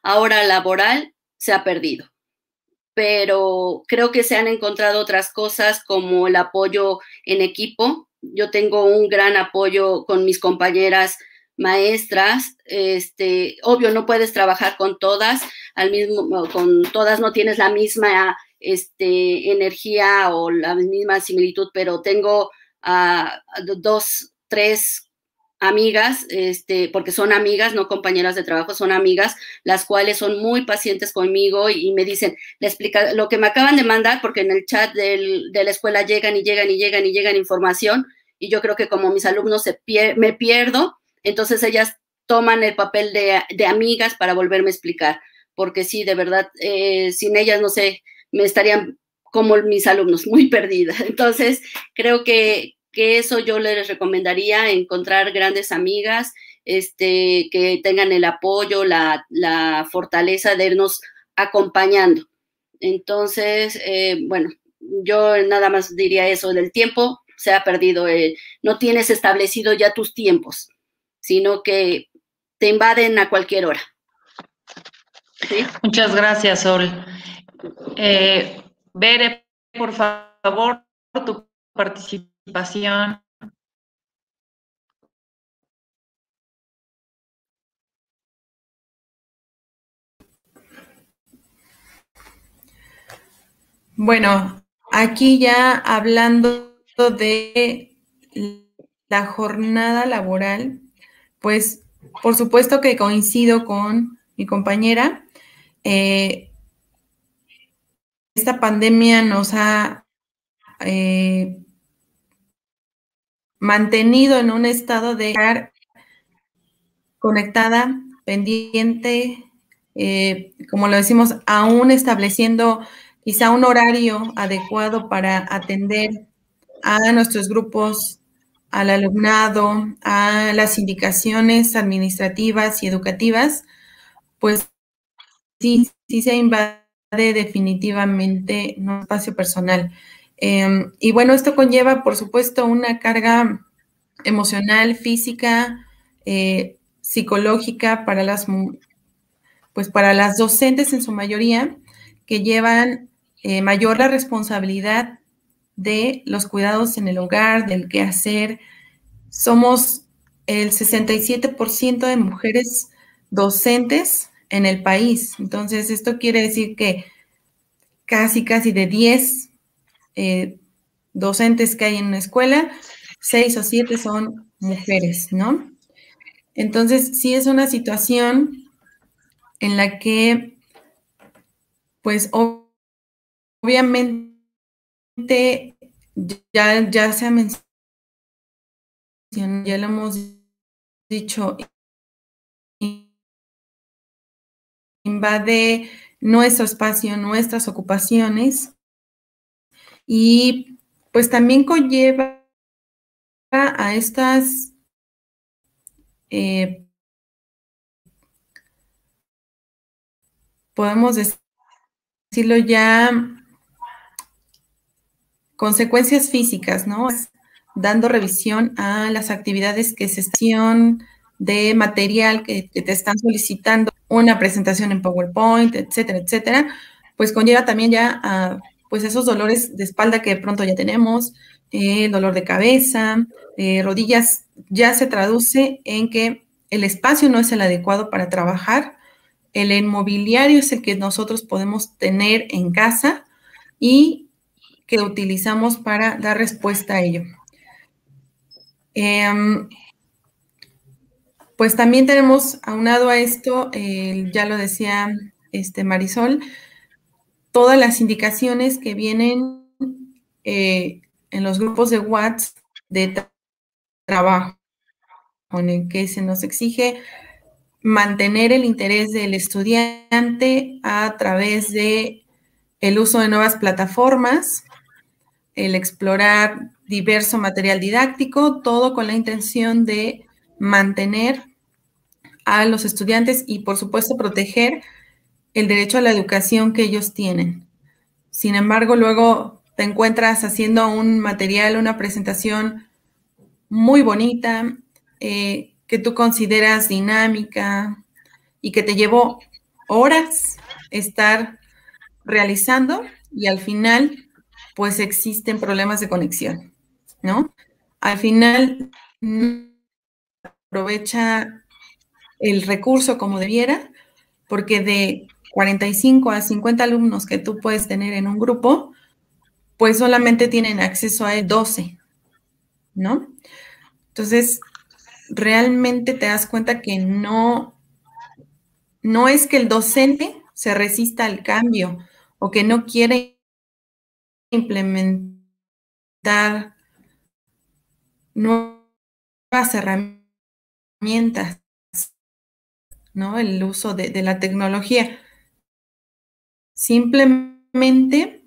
ahora laboral se ha perdido. Pero creo que se han encontrado otras cosas como el apoyo en equipo. Yo tengo un gran apoyo con mis compañeras maestras. Este, obvio, no puedes trabajar con todas, al mismo, con todas no tienes la misma este, energía o la misma similitud, pero tengo uh, dos, tres amigas, este, porque son amigas, no compañeras de trabajo, son amigas, las cuales son muy pacientes conmigo y, y me dicen, le explica lo que me acaban de mandar, porque en el chat del, de la escuela llegan y llegan y llegan y llegan información, y yo creo que como mis alumnos se pier me pierdo, entonces ellas toman el papel de, de amigas para volverme a explicar, porque sí, de verdad, eh, sin ellas, no sé, me estarían como mis alumnos, muy perdidas. Entonces, creo que que eso yo les recomendaría, encontrar grandes amigas, este, que tengan el apoyo, la, la fortaleza de irnos acompañando. Entonces, eh, bueno, yo nada más diría eso, del tiempo se ha perdido, eh, no tienes establecido ya tus tiempos, sino que te invaden a cualquier hora. ¿Sí? Muchas gracias, Sol. Eh, Bere, por favor, tu participación. Pasión. Bueno, aquí ya hablando de la jornada laboral, pues por supuesto que coincido con mi compañera. Eh, esta pandemia nos ha eh, mantenido en un estado de estar conectada, pendiente, eh, como lo decimos, aún estableciendo quizá un horario adecuado para atender a nuestros grupos, al alumnado, a las indicaciones administrativas y educativas, pues sí, sí se invade definitivamente un espacio personal. Eh, y bueno, esto conlleva, por supuesto, una carga emocional, física, eh, psicológica para las, pues para las docentes en su mayoría, que llevan eh, mayor la responsabilidad de los cuidados en el hogar, del quehacer. Somos el sesenta y siete por ciento de mujeres docentes en el país. Entonces, esto quiere decir que casi, casi de diez eh, docentes que hay en una escuela, seis o siete son mujeres, ¿no? Entonces, sí es una situación en la que, pues, obviamente, ya, ya se ha mencionado, ya lo hemos dicho, invade nuestro espacio, nuestras ocupaciones, y pues también conlleva a estas eh, podemos decirlo ya, consecuencias físicas, ¿no? Dando revisión a las actividades que se están de material que, que te están solicitando, una presentación en PowerPoint, etcétera, etcétera, pues conlleva también ya a pues esos dolores de espalda que de pronto ya tenemos, eh, dolor de cabeza, eh, rodillas, ya se traduce en que el espacio no es el adecuado para trabajar, el inmobiliario es el que nosotros podemos tener en casa y que utilizamos para dar respuesta a ello. Eh, pues también tenemos, aunado a esto, eh, ya lo decía este Marisol, todas las indicaciones que vienen eh, en los grupos de WhatsApp de tra trabajo, en el que se nos exige mantener el interés del estudiante a través de el uso de nuevas plataformas, el explorar diverso material didáctico, todo con la intención de mantener a los estudiantes y, por supuesto, proteger el derecho a la educación que ellos tienen. Sin embargo, luego te encuentras haciendo un material, una presentación muy bonita, eh, que tú consideras dinámica y que te llevó horas estar realizando y al final, pues existen problemas de conexión, ¿no? Al final, no aprovecha el recurso como debiera, porque de cuarenta y cinco a cincuenta alumnos que tú puedes tener en un grupo, pues solamente tienen acceso a doce, ¿no? Entonces, realmente te das cuenta que no, no es que el docente se resista al cambio o que no quiere implementar nuevas herramientas, ¿no? El uso de, de la tecnología. Simplemente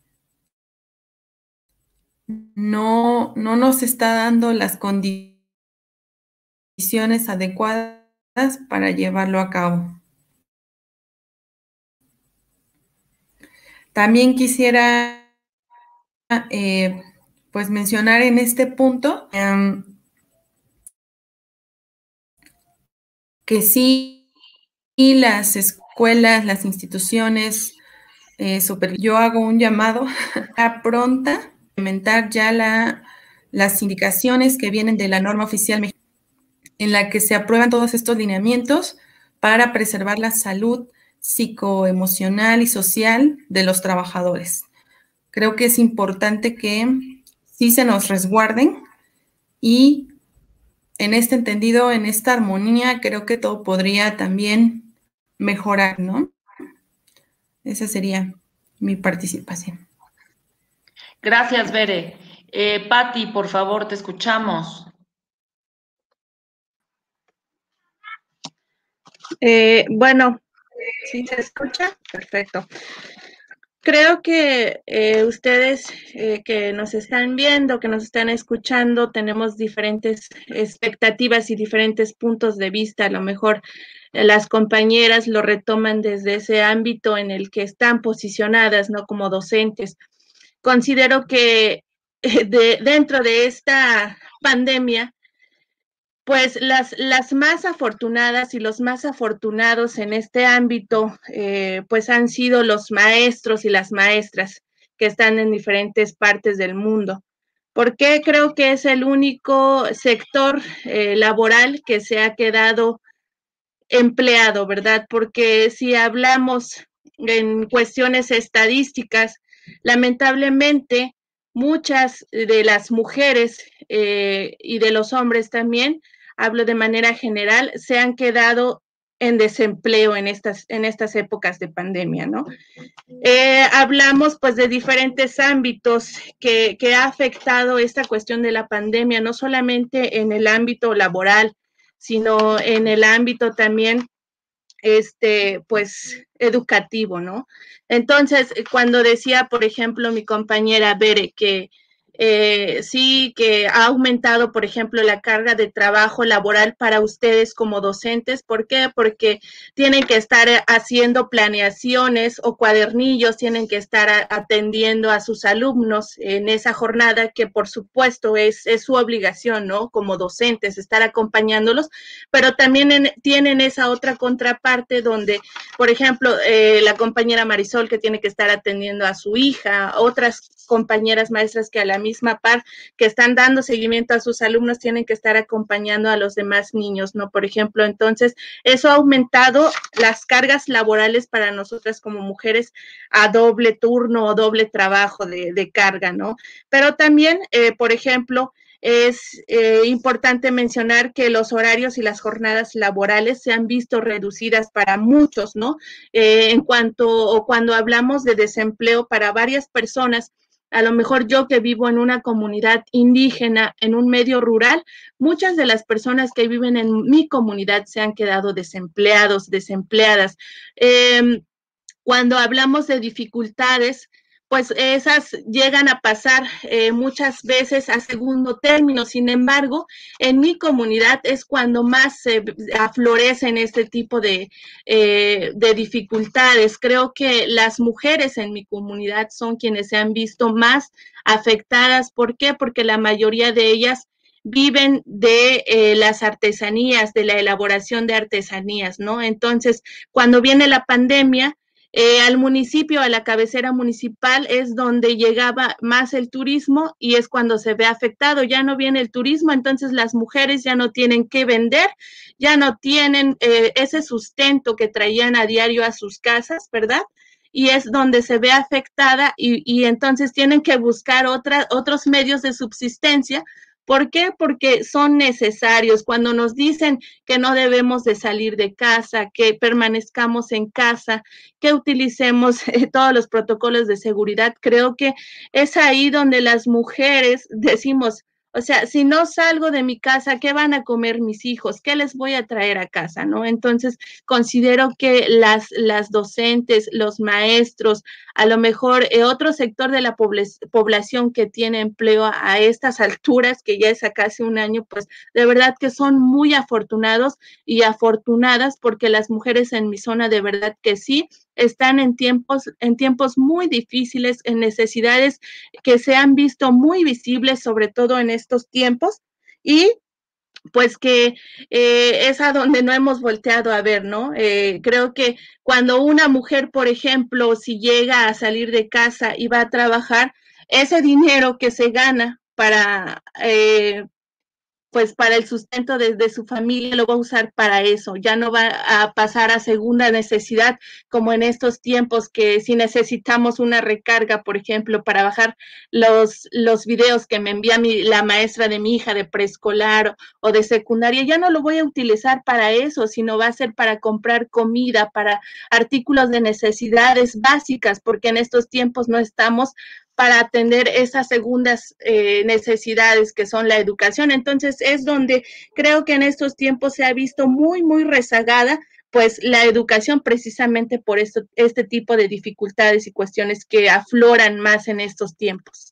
no, no nos está dando las condiciones adecuadas para llevarlo a cabo. También quisiera eh, pues mencionar en este punto eh, que sí las escuelas, las instituciones eh, super, yo hago un llamado a pronta implementar ya la, las indicaciones que vienen de la norma oficial mexicana, en la que se aprueban todos estos lineamientos para preservar la salud psicoemocional y social de los trabajadores. Creo que es importante que sí se nos resguarden y en este entendido, en esta armonía, creo que todo podría también mejorar, ¿no? Esa sería mi participación. Gracias, Bere. Eh, Patti, por favor, te escuchamos. Eh, bueno, ¿sí se escucha? Perfecto. Creo que eh, ustedes eh, que nos están viendo, que nos están escuchando, tenemos diferentes expectativas y diferentes puntos de vista. A lo mejor eh, las compañeras lo retoman desde ese ámbito en el que están posicionadas, ¿no? Como docentes. Considero que eh, de, dentro de esta pandemia, pues las, las más afortunadas y los más afortunados en este ámbito, eh, pues han sido los maestros y las maestras que están en diferentes partes del mundo. Porque creo que es el único sector eh, laboral que se ha quedado empleado, ¿verdad? Porque si hablamos en cuestiones estadísticas, lamentablemente muchas de las mujeres eh, y de los hombres también, hablo de manera general, se han quedado en desempleo en estas, en estas épocas de pandemia, ¿no? Eh, hablamos pues de diferentes ámbitos que, que ha afectado esta cuestión de la pandemia, no solamente en el ámbito laboral, sino en el ámbito también este, pues, educativo, ¿no? Entonces, cuando decía, por ejemplo, mi compañera Bere, que eh, sí, que ha aumentado, por ejemplo, la carga de trabajo laboral para ustedes como docentes. ¿Por qué? Porque tienen que estar haciendo planeaciones o cuadernillos, tienen que estar a, atendiendo a sus alumnos en esa jornada, que por supuesto es, es su obligación, ¿no? Como docentes, estar acompañándolos, pero también en, tienen esa otra contraparte donde, por ejemplo, eh, la compañera Marisol, que tiene que estar atendiendo a su hija, otras compañeras maestras que a la misma par que están dando seguimiento a sus alumnos tienen que estar acompañando a los demás niños, ¿no? Por ejemplo, entonces eso ha aumentado las cargas laborales para nosotras como mujeres a doble turno o doble trabajo de, de carga, ¿no? Pero también, eh, por ejemplo, es eh, importante mencionar que los horarios y las jornadas laborales se han visto reducidas para muchos, ¿no? Eh, en cuanto o cuando hablamos de desempleo para varias personas, a lo mejor yo que vivo en una comunidad indígena, en un medio rural, muchas de las personas que viven en mi comunidad se han quedado desempleados, desempleadas. Eh, cuando hablamos de dificultades, pues esas llegan a pasar eh, muchas veces a segundo término. Sin embargo, en mi comunidad es cuando más se aflorecen este tipo de, eh, de dificultades. Creo que las mujeres en mi comunidad son quienes se han visto más afectadas. ¿Por qué? Porque la mayoría de ellas viven de eh, las artesanías, de la elaboración de artesanías, ¿no? Entonces, cuando viene la pandemia, Eh, al municipio, a la cabecera municipal, es donde llegaba más el turismo y es cuando se ve afectado. Ya no viene el turismo, entonces las mujeres ya no tienen que vender, ya no tienen eh, ese sustento que traían a diario a sus casas, ¿verdad? Y es donde se ve afectada y, y entonces tienen que buscar otra, otros medios de subsistencia. ¿Por qué? Porque son necesarios. Cuando nos dicen que no debemos de salir de casa, que permanezcamos en casa, que utilicemos eh, todos los protocolos de seguridad, creo que es ahí donde las mujeres decimos, o sea, si no salgo de mi casa, ¿qué van a comer mis hijos? ¿Qué les voy a traer a casa? ¿No? Entonces, considero que las, las docentes, los maestros, a lo mejor eh, otro sector de la población que tiene empleo a, a estas alturas, que ya es a casi un año, pues de verdad que son muy afortunados y afortunadas porque las mujeres en mi zona de verdad que sí están en tiempos, en tiempos muy difíciles, en necesidades que se han visto muy visibles, sobre todo en estos tiempos, y pues que eh, es a donde no hemos volteado a ver, ¿no? Eh, creo que cuando una mujer, por ejemplo, si llega a salir de casa y va a trabajar, ese dinero que se gana para... Eh, pues para el sustento de, de, su familia lo va a usar para eso, ya no va a pasar a segunda necesidad como en estos tiempos que si necesitamos una recarga, por ejemplo, para bajar los, los videos que me envía mi, la maestra de mi hija de preescolar o, o de secundaria, ya no lo voy a utilizar para eso, sino va a ser para comprar comida, para artículos de necesidades básicas, porque en estos tiempos no estamos para atender esas segundas eh, necesidades que son la educación. Entonces es donde creo que en estos tiempos se ha visto muy, muy rezagada pues la educación precisamente por esto, este tipo de dificultades y cuestiones que afloran más en estos tiempos.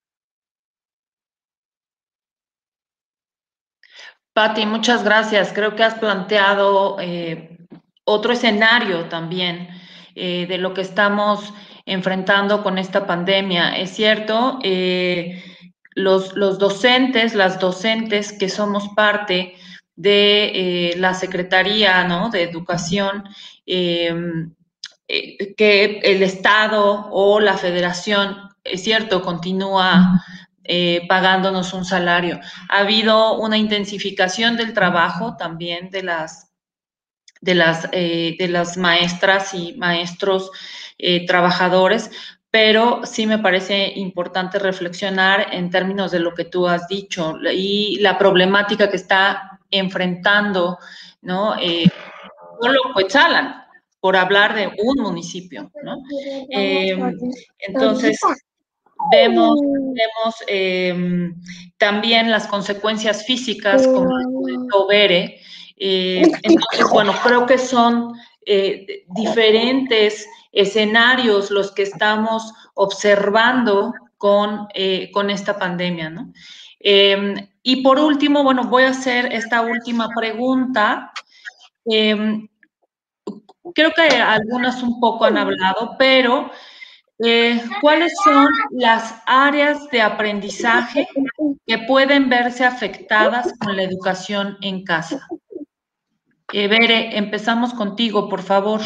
Pati, muchas gracias. Creo que has planteado eh, otro escenario también eh, de lo que estamos enfrentando con esta pandemia. Es cierto, eh, los, los docentes, las docentes que somos parte de eh, la Secretaría, ¿no?, de Educación, eh, eh, que el Estado o la Federación, es cierto, continúa eh, pagándonos un salario. Ha habido una intensificación del trabajo también de las, de las, eh, de las maestras y maestros eh, trabajadores, pero sí me parece importante reflexionar en términos de lo que tú has dicho y la problemática que está enfrentando, ¿no? Eh, solo Coetzalan, por hablar de un municipio, ¿no? Eh, entonces, vemos, vemos eh, también las consecuencias físicas, como comentó Bere. Eh, entonces, bueno, creo que son eh, diferentes escenarios los que estamos observando con, eh, con esta pandemia, ¿no? Eh, y por último, bueno, voy a hacer esta última pregunta. Eh, creo que algunas un poco han hablado, pero eh, ¿cuáles son las áreas de aprendizaje que pueden verse afectadas con la educación en casa? Eh, Bere, empezamos contigo, por favor.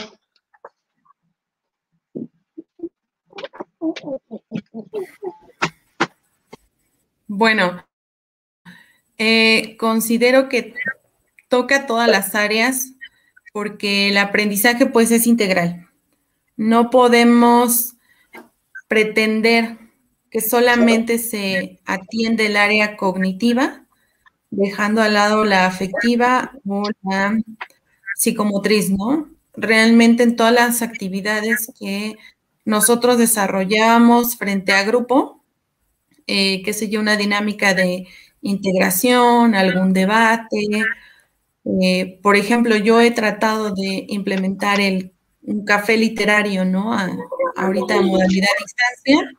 Bueno, eh, considero que toca todas las áreas porque el aprendizaje pues es integral. No podemos pretender que solamente se atiende el área cognitiva, dejando al lado la afectiva o la psicomotriz, ¿no? Realmente en todas las actividades que nosotros desarrollamos frente a grupo, eh, qué sé yo, una dinámica de integración, algún debate. Eh, por ejemplo, yo he tratado de implementar el, un café literario, ¿no? A, ahorita en modalidad distancia.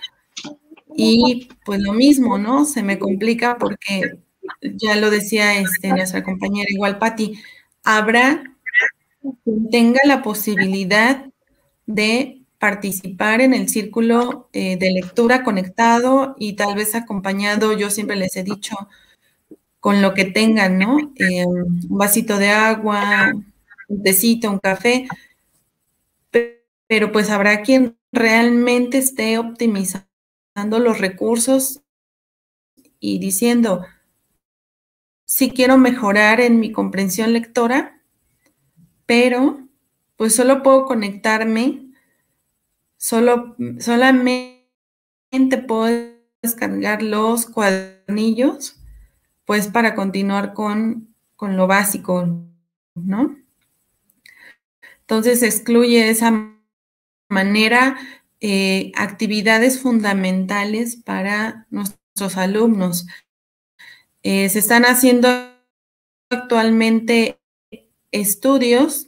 Y pues lo mismo, ¿no? Se me complica porque ya lo decía este, nuestra compañera igual, Pati, habrá quien tenga la posibilidad de participar en el círculo eh, de lectura conectado y tal vez acompañado, yo siempre les he dicho, con lo que tengan, ¿no? Eh, un vasito de agua, un tecito, un café, pero pues habrá quien realmente esté optimizando los recursos y diciendo, sí quiero mejorar en mi comprensión lectora, pero pues solo puedo conectarme, solo, solamente puedo descargar los cuadernillos, pues para continuar con, con lo básico, ¿no? Entonces excluye de esa manera eh, actividades fundamentales para nuestros alumnos. Eh, se están haciendo actualmente estudios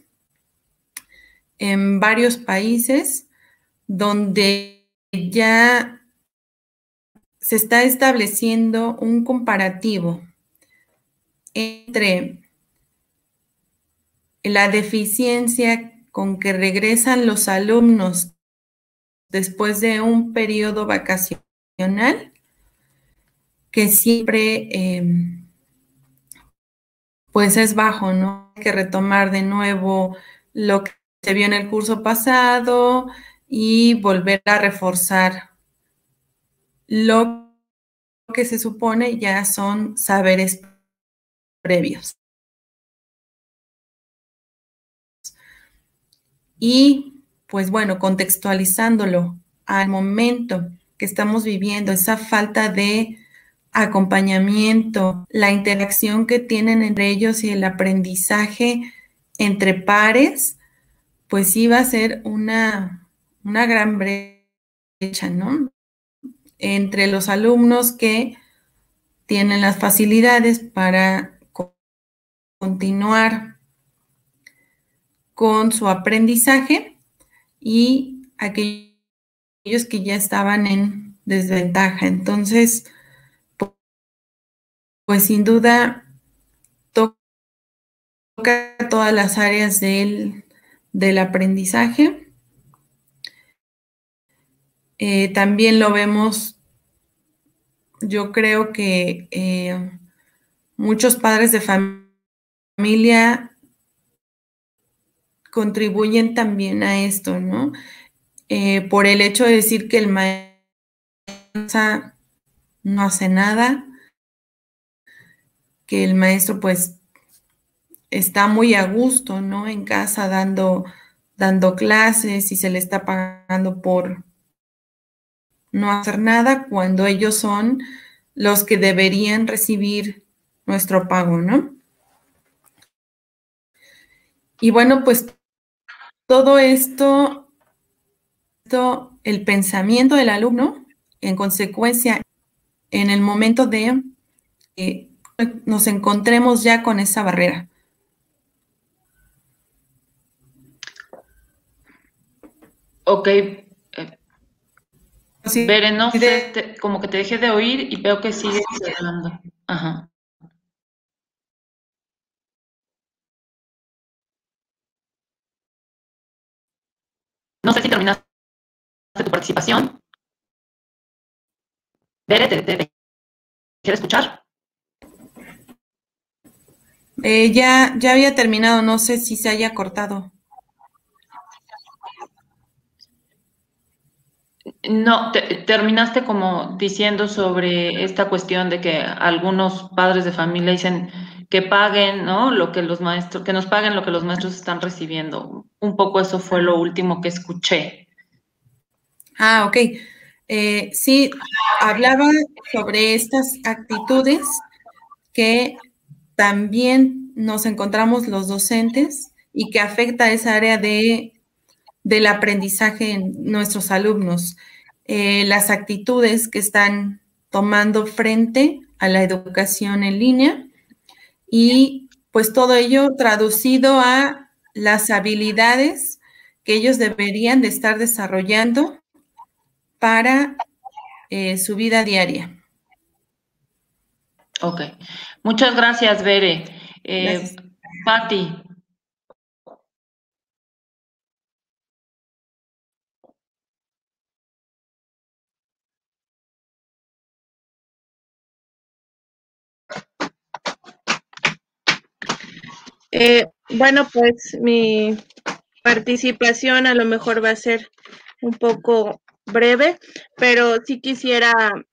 en varios países donde ya se está estableciendo un comparativo entre la deficiencia con que regresan los alumnos después de un periodo vacacional, que siempre eh, pues es bajo, ¿no? Hay que retomar de nuevo lo que se vio en el curso pasado y volver a reforzar lo que se supone ya son saberes previos. Y pues bueno, contextualizándolo al momento que estamos viviendo, esa falta de acompañamiento, la interacción que tienen entre ellos y el aprendizaje entre pares, pues sí va a ser una, una gran brecha, ¿no? Entre los alumnos que tienen las facilidades para continuar con su aprendizaje y aquellos que ya estaban en desventaja. Entonces, pues sin duda toca todas las áreas del, del aprendizaje. Eh, también lo vemos, yo creo que eh, muchos padres de familia contribuyen también a esto, ¿no? Eh, por el hecho de decir que el maestro no hace nada, que el maestro pues está muy a gusto, ¿no? En casa dando, dando clases y se le está pagando por no hacer nada cuando ellos son los que deberían recibir nuestro pago, ¿no? Y bueno, pues todo esto, esto, el pensamiento del alumno, en consecuencia, en el momento de que nos encontremos ya con esa barrera. Ok. Eh, Sí, Bere, no de- sé, te- como que te dejé de oír y veo que sigues hablando. Ajá. No sé si terminaste tu participación. Bere, te, te dejé de escuchar. eh, ya, ya había terminado, no sé si se haya cortado. No, te- terminaste como diciendo sobre esta cuestión de que algunos padres de familia dicen que paguen, ¿no? Lo que los maestros, que nos paguen lo que los maestros están recibiendo. Un poco eso fue lo último que escuché. Ah, ok. Eh, sí, hablaba sobre estas actitudes que también nos encontramos los docentes y que afecta esa área de, del aprendizaje en nuestros alumnos. Eh, las actitudes que están tomando frente a la educación en línea y pues todo ello traducido a las habilidades que ellos deberían de estar desarrollando para eh, su vida diaria. Ok. Muchas gracias, Bere. Eh, Gracias. Patti. Eh, bueno, pues mi participación a lo mejor va a ser un poco breve, pero sí quisiera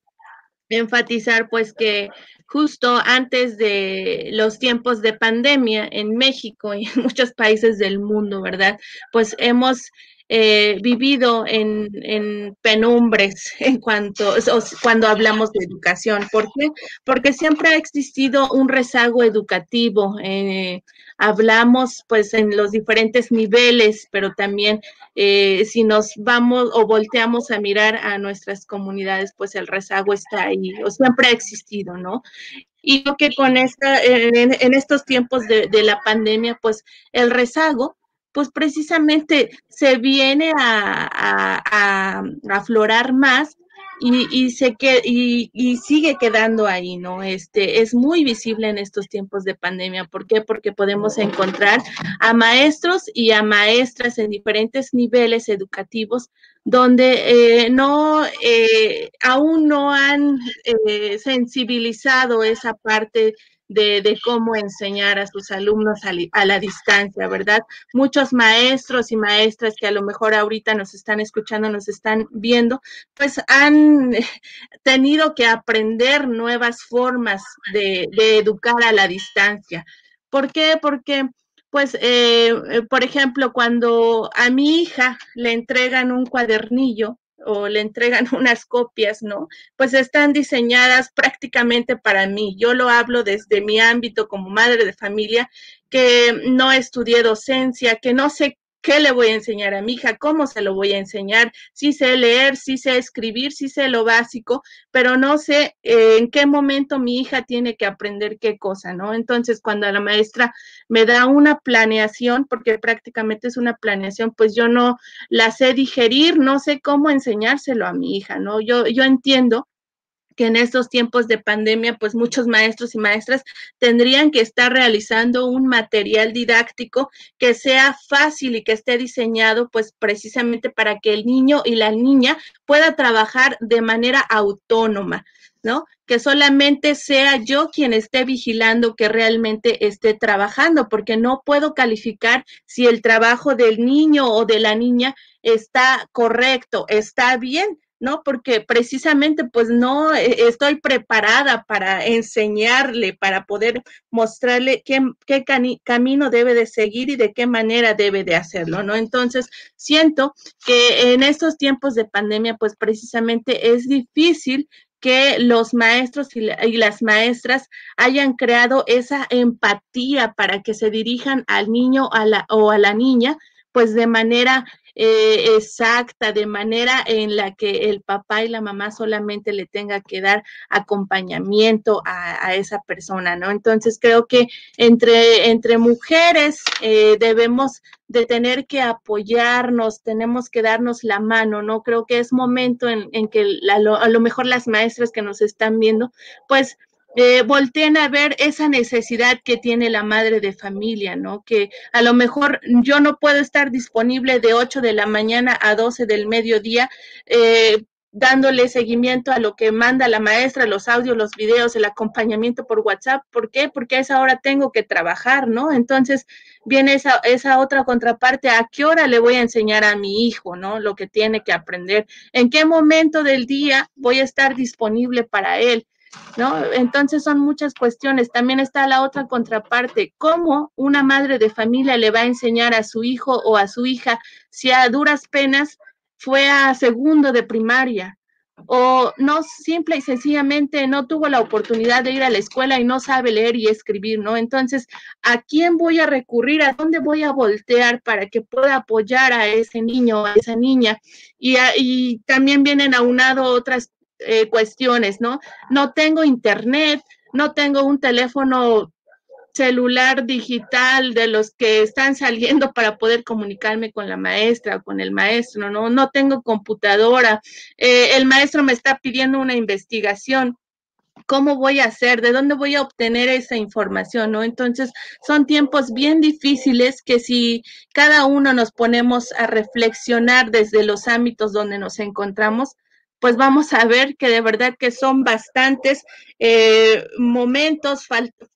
enfatizar pues que justo antes de los tiempos de pandemia en México y en muchos países del mundo, ¿verdad? Pues hemos eh, vivido en, en penumbres en cuanto, o, cuando hablamos de educación. ¿Por qué? Porque siempre ha existido un rezago educativo. Eh, hablamos pues en los diferentes niveles, pero también eh, si nos vamos o volteamos a mirar a nuestras comunidades, pues el rezago está ahí, o siempre ha existido, ¿no? Y creo que con esta, en, en estos tiempos de, de la pandemia, pues el rezago, pues precisamente se viene a, a, a aflorar más y, y, se que, y, y sigue quedando ahí, ¿no? Este, es muy visible en estos tiempos de pandemia. ¿Por qué? Porque podemos encontrar a maestros y a maestras en diferentes niveles educativos donde eh, no, eh, aún no han eh, sensibilizado esa parte de, de cómo enseñar a sus alumnos a, a la distancia, ¿verdad? Muchos maestros y maestras que a lo mejor ahorita nos están escuchando, nos están viendo, pues han tenido que aprender nuevas formas de, de educar a la distancia. ¿Por qué? Porque pues, eh, por ejemplo, cuando a mi hija le entregan un cuadernillo o le entregan unas copias, ¿no? Pues están diseñadas prácticamente para mí. Yo lo hablo desde mi ámbito como madre de familia, que no estudié docencia, que no sé qué le voy a enseñar a mi hija, cómo se lo voy a enseñar, sí sé leer, sí sé escribir, sí sé lo básico, pero no sé eh, en qué momento mi hija tiene que aprender qué cosa, ¿no? Entonces, cuando la maestra me da una planeación, porque prácticamente es una planeación, pues yo no la sé digerir, no sé cómo enseñárselo a mi hija, ¿no? Yo, yo entiendo que en estos tiempos de pandemia, pues muchos maestros y maestras tendrían que estar realizando un material didáctico que sea fácil y que esté diseñado, pues precisamente para que el niño y la niña pueda trabajar de manera autónoma, ¿no? Que solamente sea yo quien esté vigilando que realmente esté trabajando, porque no puedo calificar si el trabajo del niño o de la niña está correcto, está bien, ¿no? Porque precisamente pues no estoy preparada para enseñarle, para poder mostrarle qué, qué camino debe de seguir y de qué manera debe de hacerlo, ¿no? Entonces, siento que en estos tiempos de pandemia pues precisamente es difícil que los maestros y, la, y las maestras hayan creado esa empatía para que se dirijan al niño a la, o a la niña, pues de manera eh, exacta, de manera en la que el papá y la mamá solamente le tenga que dar acompañamiento a, a esa persona, ¿no? Entonces creo que entre, entre mujeres eh, debemos de tener que apoyarnos, tenemos que darnos la mano, ¿no? Creo que es momento en, en que la, lo, a lo mejor las maestras que nos están viendo, pues Eh, volteen a ver esa necesidad que tiene la madre de familia, ¿no? Que a lo mejor yo no puedo estar disponible de ocho de la mañana a doce del mediodía, eh, dándole seguimiento a lo que manda la maestra, los audios, los videos, el acompañamiento por WhatsApp. ¿Por qué? Porque a esa hora tengo que trabajar, ¿no? Entonces viene esa, esa otra contraparte, ¿a qué hora le voy a enseñar a mi hijo, ¿no? Lo que tiene que aprender, ¿en qué momento del día voy a estar disponible para él? ¿No? Entonces son muchas cuestiones. También está la otra contraparte. ¿Cómo una madre de familia le va a enseñar a su hijo o a su hija si a duras penas fue a segundo de primaria? O no, simple y sencillamente no tuvo la oportunidad de ir a la escuela y no sabe leer y escribir, ¿no? Entonces, ¿a quién voy a recurrir? ¿A dónde voy a voltear para que pueda apoyar a ese niño o a esa niña? Y, a, y también vienen aunado otras Eh, cuestiones, ¿no? No tengo internet, no tengo un teléfono celular digital de los que están saliendo para poder comunicarme con la maestra o con el maestro, ¿no? No tengo computadora, eh, el maestro me está pidiendo una investigación. ¿Cómo voy a hacer? ¿De dónde voy a obtener esa información? ¿No? Entonces, son tiempos bien difíciles que si cada uno nos ponemos a reflexionar desde los ámbitos donde nos encontramos, pues vamos a ver que de verdad que son bastantes eh, momentos,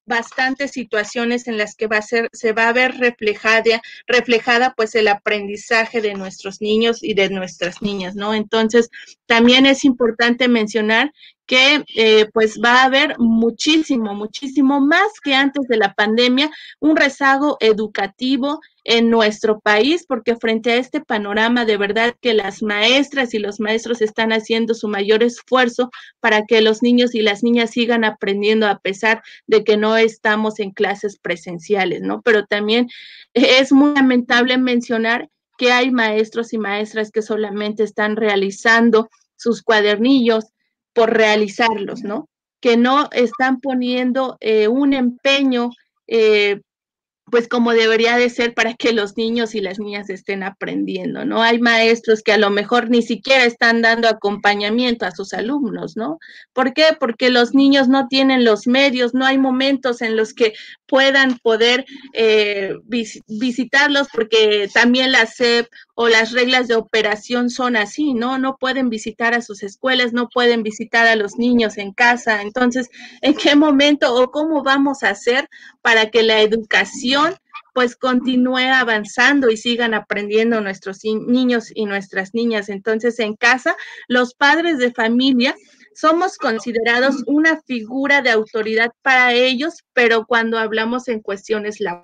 bastantes situaciones en las que va a ser, se va a ver reflejada, reflejada pues el aprendizaje de nuestros niños y de nuestras niñas, ¿no? Entonces, también es importante mencionar que eh, pues va a haber muchísimo, muchísimo más que antes de la pandemia, un rezago educativo en nuestro país, porque frente a este panorama, de verdad que las maestras y los maestros están haciendo su mayor esfuerzo para que los niños y las niñas sigan aprendiendo a pesar de que no estamos en clases presenciales, ¿no? Pero también es muy lamentable mencionar que hay maestros y maestras que solamente están realizando sus cuadernillos por realizarlos, ¿no? Que no están poniendo eh, un empeño, eh, pues como debería de ser para que los niños y las niñas estén aprendiendo, ¿no? Hay maestros que a lo mejor ni siquiera están dando acompañamiento a sus alumnos, ¿no? ¿Por qué? Porque los niños no tienen los medios, no hay momentos en los que puedan poder eh, vis visitarlos, porque también la S E P o las reglas de operación son así, ¿no? No pueden visitar a sus escuelas, no pueden visitar a los niños en casa. Entonces, ¿en qué momento o cómo vamos a hacer para que la educación pues continúe avanzando y sigan aprendiendo nuestros niños y nuestras niñas? Entonces, en casa, los padres de familia somos considerados una figura de autoridad para ellos, pero cuando hablamos en cuestiones laborales,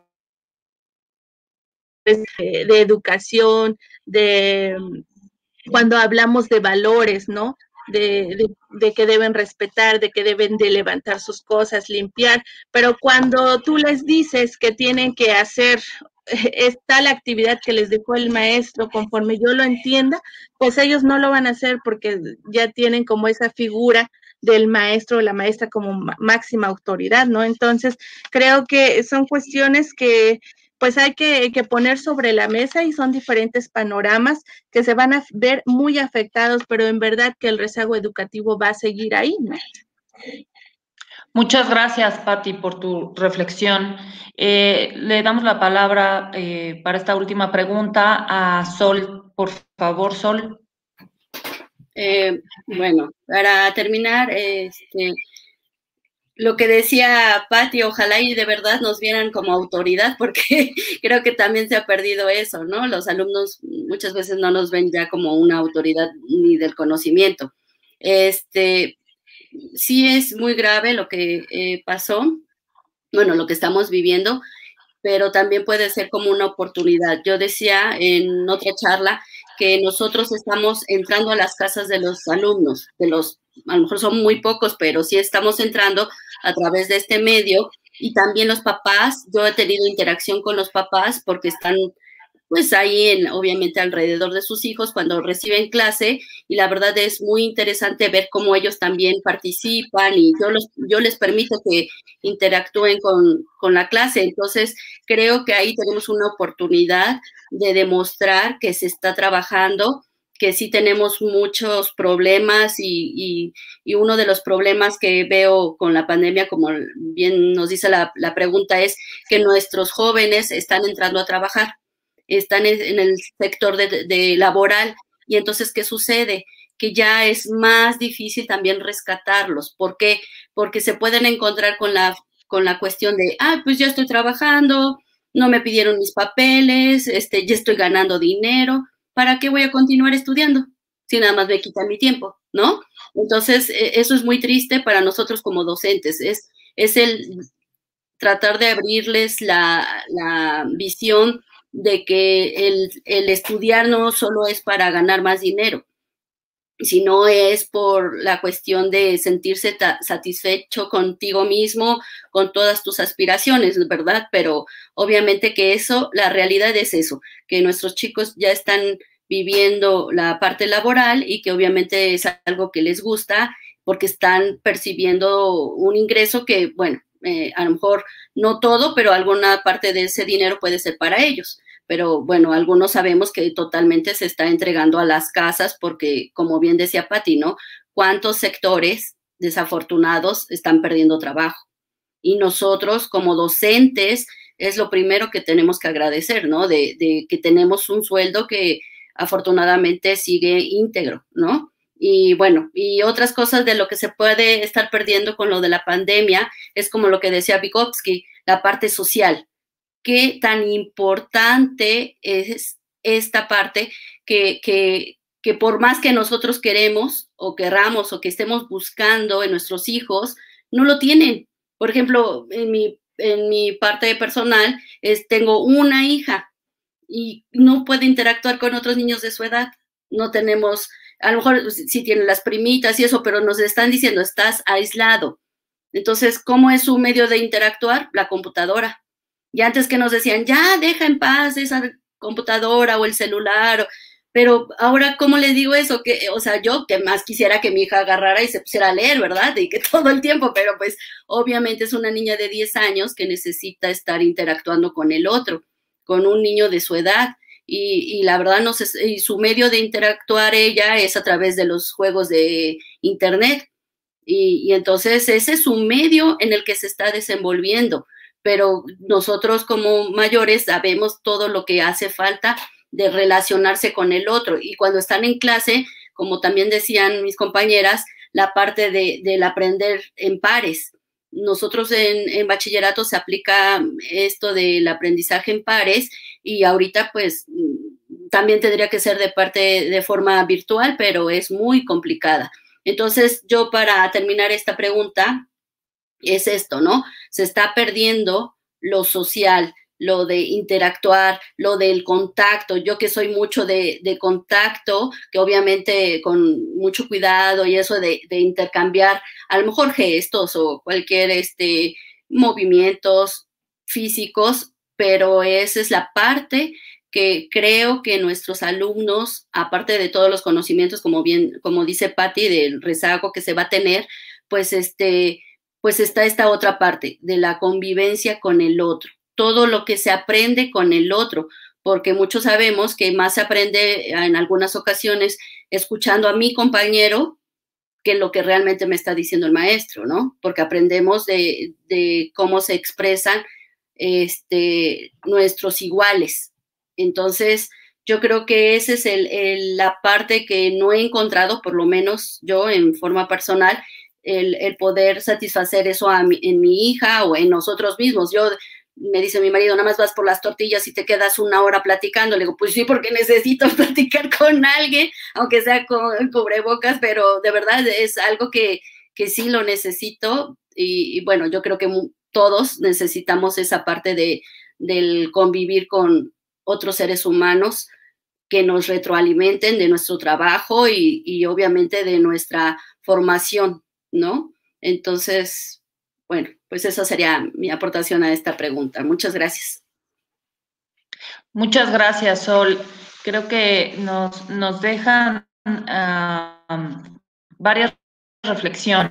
de, de educación, de cuando hablamos de valores, ¿no? De, de, de que deben respetar, de que deben de levantar sus cosas, limpiar, pero cuando tú les dices que tienen que hacer es tal actividad que les dejó el maestro conforme yo lo entienda, pues ellos no lo van a hacer porque ya tienen como esa figura del maestro o la maestra como máxima autoridad, ¿no? Entonces, creo que son cuestiones que pues hay que, que poner sobre la mesa y son diferentes panoramas que se van a ver muy afectados, pero en verdad que el rezago educativo va a seguir ahí, ¿no? Muchas gracias, Patti, por tu reflexión. Eh, le damos la palabra eh, para esta última pregunta a Sol. Por favor, Sol. Eh, bueno, para terminar, este, lo que decía Patti, ojalá y de verdad nos vieran como autoridad, porque creo que también se ha perdido eso, ¿no? Los alumnos muchas veces no nos ven ya como una autoridad ni del conocimiento. Este, sí es muy grave lo que eh, pasó, bueno, lo que estamos viviendo, pero también puede ser como una oportunidad. Yo decía en otra charla que nosotros estamos entrando a las casas de los alumnos, de los, a lo mejor son muy pocos, pero sí estamos entrando a través de este medio, y también los papás. Yo he tenido interacción con los papás porque están pues ahí en, obviamente alrededor de sus hijos cuando reciben clase, y la verdad es muy interesante ver cómo ellos también participan, y yo, los, yo les permito que interactúen con, con la clase. Entonces creo que ahí tenemos una oportunidad de demostrar que se está trabajando, que sí tenemos muchos problemas, y, y, y uno de los problemas que veo con la pandemia, como bien nos dice la, la pregunta, es que nuestros jóvenes están entrando a trabajar, están en el sector de, de laboral, y entonces, ¿qué sucede? Que ya es más difícil también rescatarlos. ¿Por qué? Porque se pueden encontrar con la, con la cuestión de, ah, pues ya estoy trabajando, no me pidieron mis papeles, este, ya estoy ganando dinero, ¿para qué voy a continuar estudiando? Si nada más me quita mi tiempo, ¿no? Entonces, eso es muy triste para nosotros como docentes, es, es el tratar de abrirles la, la visión de que el, el estudiar no solo es para ganar más dinero, sino es por la cuestión de sentirse satisfecho contigo mismo, con todas tus aspiraciones, ¿verdad? Pero obviamente que eso, la realidad es eso, que nuestros chicos ya están viviendo la parte laboral, y que obviamente es algo que les gusta porque están percibiendo un ingreso que, bueno, eh, a lo mejor no todo, pero alguna parte de ese dinero puede ser para ellos. Pero bueno, algunos sabemos que totalmente se está entregando a las casas porque, como bien decía Patti, ¿no? ¿Cuántos sectores desafortunados están perdiendo trabajo? Y nosotros como docentes es lo primero que tenemos que agradecer, ¿no? De, de que tenemos un sueldo que afortunadamente sigue íntegro, ¿no? Y bueno, y otras cosas de lo que se puede estar perdiendo con lo de la pandemia es como lo que decía Vygotsky, la parte social. Qué tan importante es esta parte que, que, que por más que nosotros queremos o querramos o que estemos buscando en nuestros hijos, no lo tienen. Por ejemplo, en mi, en mi parte personal, es, tengo una hija y no puede interactuar con otros niños de su edad. No tenemos, a lo mejor sí tienen las primitas y eso, pero nos están diciendo, estás aislado. Entonces, ¿cómo es su medio de interactuar? La computadora. Y antes que nos decían, ya, deja en paz esa computadora o el celular, o, pero ahora, ¿cómo le digo eso? Que, o sea, yo que más quisiera que mi hija agarrara y se pusiera a leer, ¿verdad? Y que todo el tiempo, pero pues obviamente es una niña de diez años que necesita estar interactuando con el otro, con un niño de su edad. Y, y la verdad, no sé, y su medio de interactuar ella es a través de los juegos de internet. Y, y entonces ese es un medio en el que se está desenvolviendo, pero nosotros como mayores sabemos todo lo que hace falta de relacionarse con el otro. Y cuando están en clase, como también decían mis compañeras, la parte de, del aprender en pares. Nosotros en, en bachillerato se aplica esto del aprendizaje en pares y ahorita pues también tendría que ser de parte de forma virtual, pero es muy complicada. Entonces, yo para terminar esta pregunta, es esto, ¿no? Se está perdiendo lo social, lo de interactuar, lo del contacto. Yo que soy mucho de, de contacto, que obviamente con mucho cuidado y eso de, de intercambiar, a lo mejor gestos o cualquier este, movimientos físicos, pero esa es la parte que creo que nuestros alumnos, aparte de todos los conocimientos, como bien, como dice Patti, del rezago que se va a tener, pues este, pues está esta otra parte de la convivencia con el otro, todo lo que se aprende con el otro, porque muchos sabemos que más se aprende en algunas ocasiones escuchando a mi compañero que lo que realmente me está diciendo el maestro, ¿no? Porque aprendemos de, de cómo se expresan este, nuestros iguales. Entonces, yo creo que esa es el, el, la parte que no he encontrado, por lo menos yo en forma personal, el, el poder satisfacer eso a mi, en mi hija o en nosotros mismos. Yo, me dice mi marido, nada más vas por las tortillas y te quedas una hora platicando. Le digo, pues sí, porque necesito platicar con alguien, aunque sea con cubrebocas, pero de verdad es algo que, que sí lo necesito. Y, y bueno, yo creo que todos necesitamos esa parte de, del convivir con otros seres humanos que nos retroalimenten de nuestro trabajo y, y obviamente de nuestra formación, ¿no? Entonces, bueno, pues esa sería mi aportación a esta pregunta. Muchas gracias. Muchas gracias, Sol. Creo que nos, nos dejan uh, varias reflexiones.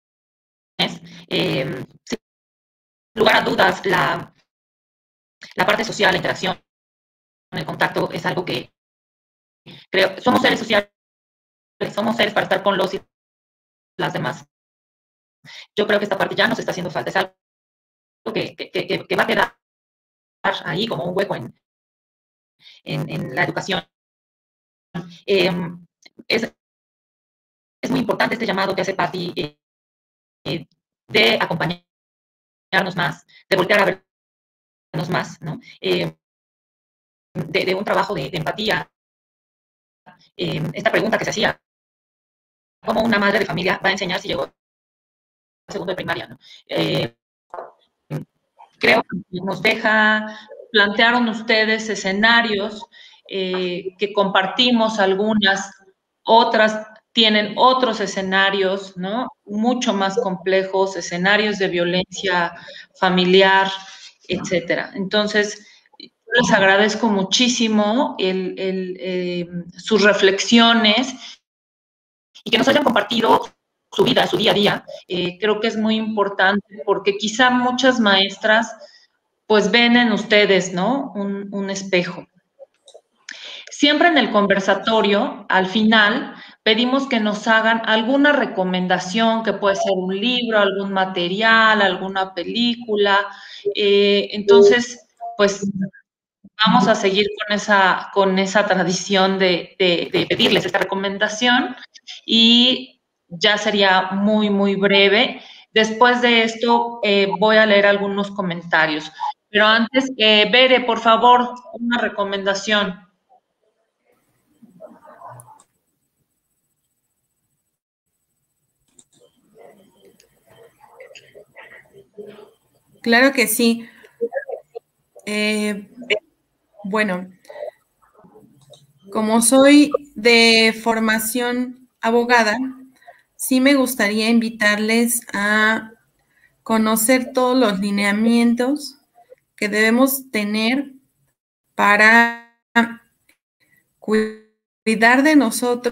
Eh, sin lugar a dudas, la, la parte social, la interacción, el contacto es algo que creo, somos seres sociales, somos seres para estar con los y las demás. Yo creo que esta parte ya nos está haciendo falta, es algo que, que, que, que va a quedar ahí como un hueco en, en, en la educación. Eh, es, es muy importante este llamado que hace Patti eh, eh, de acompañarnos más, de voltear a vernos más, ¿no? Eh, de, de un trabajo de, de empatía. Eh, esta pregunta que se hacía, ¿cómo una madre de familia va a enseñar si llegó a segundo de primaria, ¿no? Eh, creo que nos deja, plantearon ustedes escenarios eh, que compartimos algunas, otras tienen otros escenarios, ¿no? Mucho más complejos, escenarios de violencia familiar, etcétera. Entonces, les agradezco muchísimo el, el, eh, sus reflexiones y que nos hayan compartido su vida, su día a día. Eh, creo que es muy importante porque quizá muchas maestras pues ven en ustedes, ¿no? Un, un espejo. Siempre en el conversatorio, al final, pedimos que nos hagan alguna recomendación, que puede ser un libro, algún material, alguna película. Eh, entonces, pues, vamos a seguir con esa, con esa tradición de, de, de pedirles esta recomendación y ya sería muy, muy breve. Después de esto eh, voy a leer algunos comentarios. Pero antes, eh, Bere, por favor, una recomendación. Claro que sí. Eh, bueno, como soy de formación abogada, sí me gustaría invitarles a conocer todos los lineamientos que debemos tener para cuidar de nosotros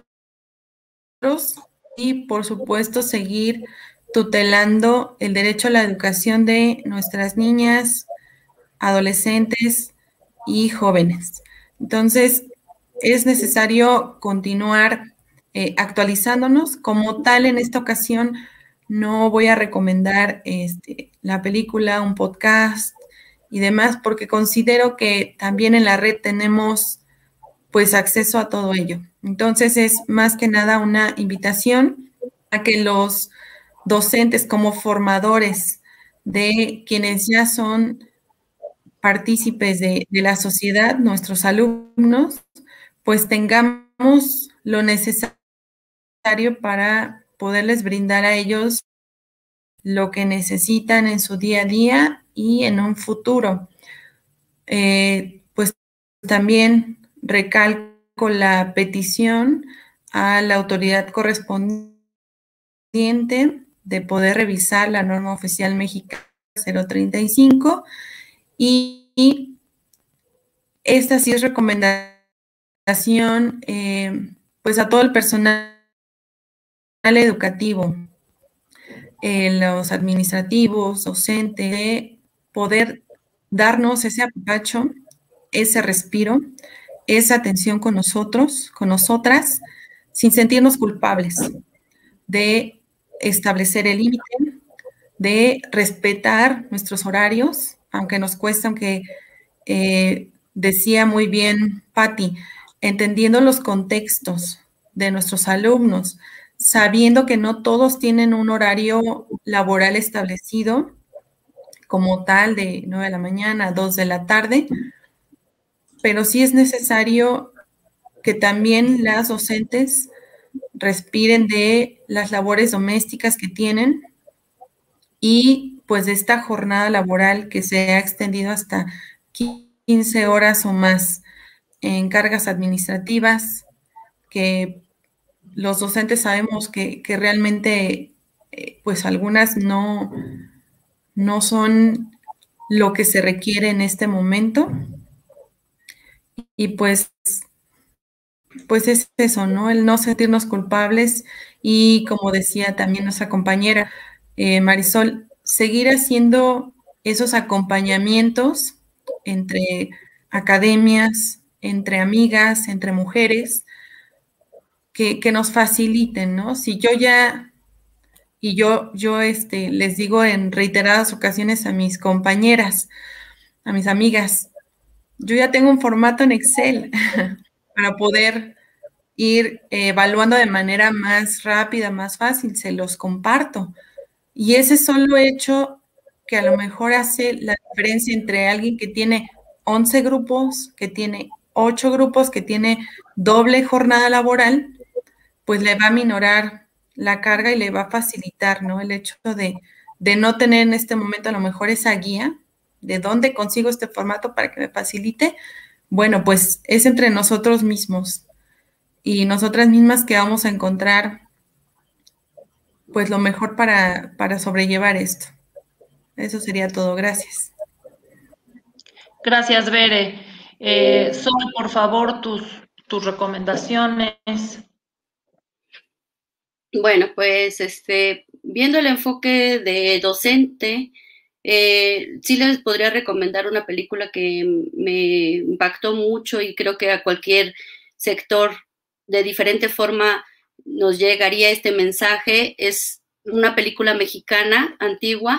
y, por supuesto, seguir tutelando el derecho a la educación de nuestras niñas, adolescentes y jóvenes. Entonces, es necesario continuar eh, actualizándonos. Como tal, en esta ocasión no voy a recomendar este, la película, un podcast y demás, porque considero que también en la red tenemos pues acceso a todo ello. Entonces, es más que nada una invitación a que los docentes como formadores de quienes ya son partícipes de, de la sociedad, nuestros alumnos, pues tengamos lo necesario para poderles brindar a ellos lo que necesitan en su día a día y en un futuro. Eh, pues también recalco la petición a la autoridad correspondiente de poder revisar la norma oficial mexicana cero treinta y cinco y, y esta sí es recomendación eh, pues a todo el personal educativo, eh, los administrativos, docentes, de poder darnos ese apapacho, ese respiro, esa atención con nosotros, con nosotras, sin sentirnos culpables, de establecer el límite, de respetar nuestros horarios, aunque nos cuesta, aunque eh, decía muy bien Patti, entendiendo los contextos de nuestros alumnos, sabiendo que no todos tienen un horario laboral establecido como tal de nueve de la mañana a dos de la tarde, pero sí es necesario que también las docentes respiren de las labores domésticas que tienen y pues de esta jornada laboral que se ha extendido hasta quince horas o más en cargas administrativas, que los docentes sabemos que, que realmente eh, pues algunas no, no son lo que se requiere en este momento. Y pues, pues es eso, ¿no? El no sentirnos culpables y, como decía también nuestra compañera eh, Marisol, seguir haciendo esos acompañamientos entre academias, entre amigas, entre mujeres, que, que nos faciliten, ¿no? Si yo ya, y yo, yo este, les digo en reiteradas ocasiones a mis compañeras, a mis amigas, yo ya tengo un formato en Excel para poder ir eh, evaluando de manera más rápida, más fácil, se los comparto. Y ese solo hecho que a lo mejor hace la diferencia entre alguien que tiene once grupos, que tiene ocho grupos, que tiene doble jornada laboral, pues le va a minorar la carga y le va a facilitar, ¿no? El hecho de, de no tener en este momento a lo mejor esa guía de dónde consigo este formato para que me facilite. Bueno, pues es entre nosotros mismos y nosotras mismas que vamos a encontrar pues lo mejor para, para sobrellevar esto. Eso sería todo. Gracias. Gracias, Bere. Eh, Sol, por favor, tus, tus recomendaciones. Bueno, pues este, viendo el enfoque de docente, eh, sí les podría recomendar una película que me impactó mucho y creo que a cualquier sector de diferente forma nos llegaría este mensaje. Es una película mexicana antigua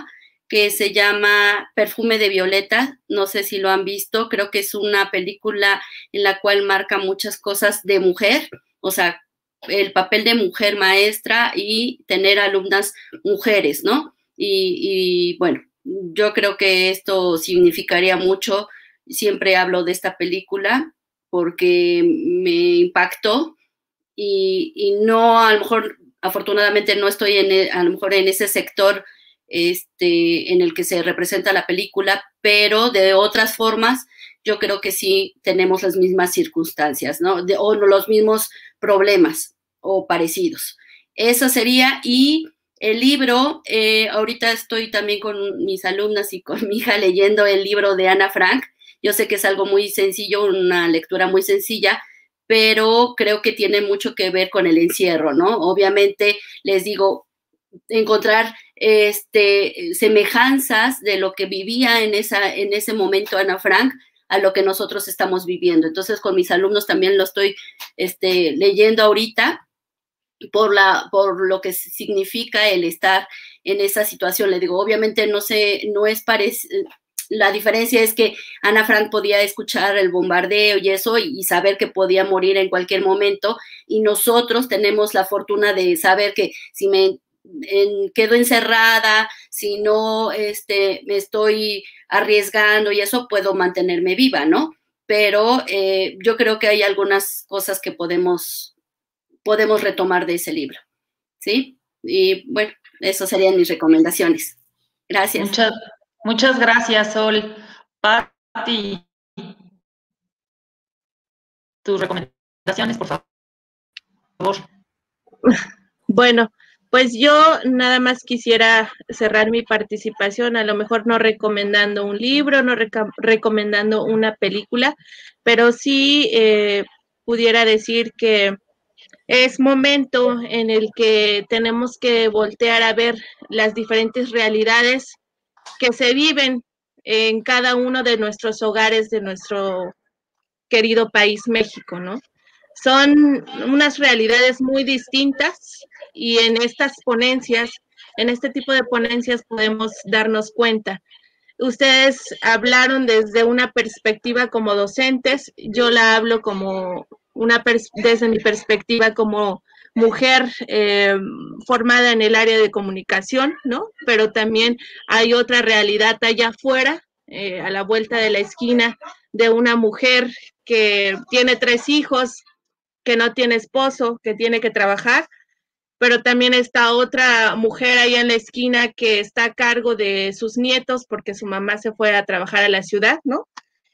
que se llama Perfume de Violeta. No sé si lo han visto, creo que es una película en la cual marca muchas cosas de mujer, o sea, el papel de mujer maestra y tener alumnas mujeres, ¿no? Y, y bueno, yo creo que esto significaría mucho. Siempre hablo de esta película porque me impactó y, y no, a lo mejor, afortunadamente no estoy en el, a lo mejor en ese sector este, en el que se representa la película, pero de otras formas yo creo que sí tenemos las mismas circunstancias, ¿no? De, o los mismos problemas o parecidos. Eso sería, y el libro, eh, ahorita estoy también con mis alumnas y con mi hija leyendo el libro de Ana Frank. Yo sé que es algo muy sencillo, una lectura muy sencilla, pero creo que tiene mucho que ver con el encierro, ¿no? Obviamente, les digo, encontrar este, semejanzas de lo que vivía en, esa, en ese momento Ana Frank a lo que nosotros estamos viviendo. Entonces, con mis alumnos también lo estoy este, leyendo ahorita por, la, por lo que significa el estar en esa situación. Le digo, obviamente no, sé, no es parecido. La diferencia es que Ana Frank podía escuchar el bombardeo y eso y saber que podía morir en cualquier momento, y nosotros tenemos la fortuna de saber que si me en, quedo encerrada, si no este, me estoy arriesgando y eso, puedo mantenerme viva, ¿no? Pero eh, yo creo que hay algunas cosas que podemos, podemos retomar de ese libro, ¿sí? Y bueno, esas serían mis recomendaciones. Gracias. Muchas Muchas gracias, Sol. Pati, tus recomendaciones, por favor. Bueno, pues yo nada más quisiera cerrar mi participación, a lo mejor no recomendando un libro, no reca- recomendando una película, pero sí eh, pudiera decir que es momento en el que tenemos que voltear a ver las diferentes realidades que se viven en cada uno de nuestros hogares de nuestro querido país México, ¿no? Son unas realidades muy distintas y en estas ponencias, en este tipo de ponencias podemos darnos cuenta. Ustedes hablaron desde una perspectiva como docentes, yo la hablo como una desde mi perspectiva como mujer eh, formada en el área de comunicación, ¿no? Pero también hay otra realidad allá afuera, eh, a la vuelta de la esquina, de una mujer que tiene tres hijos, que no tiene esposo, que tiene que trabajar, pero también está otra mujer ahí en la esquina que está a cargo de sus nietos porque su mamá se fue a trabajar a la ciudad, ¿no?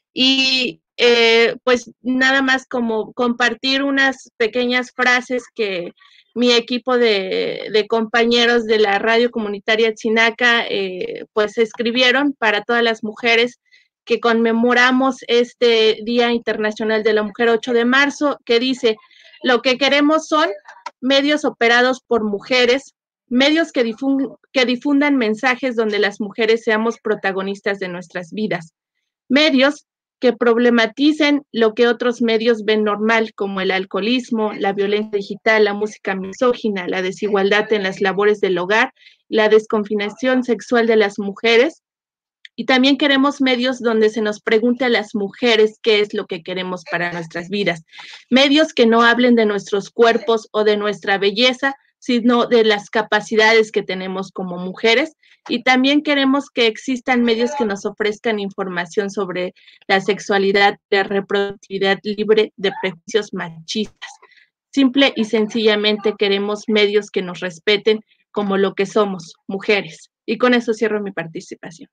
Y eh, pues nada más como compartir unas pequeñas frases que mi equipo de, de compañeros de la radio comunitaria Chinaca eh, pues escribieron para todas las mujeres que conmemoramos este Día Internacional de la Mujer ocho de marzo, que dice: lo que queremos son medios operados por mujeres, medios que, difund que difundan mensajes donde las mujeres seamos protagonistas de nuestras vidas, medios que problematicen lo que otros medios ven normal, como el alcoholismo, la violencia digital, la música misógina, la desigualdad en las labores del hogar, la desconfinación sexual de las mujeres. Y también queremos medios donde se nos pregunte a las mujeres qué es lo que queremos para nuestras vidas. Medios que no hablen de nuestros cuerpos o de nuestra belleza, sino de las capacidades que tenemos como mujeres. Y también queremos que existan medios que nos ofrezcan información sobre la sexualidad, la reproductividad libre de prejuicios machistas. Simple y sencillamente queremos medios que nos respeten como lo que somos, mujeres. Y con eso cierro mi participación.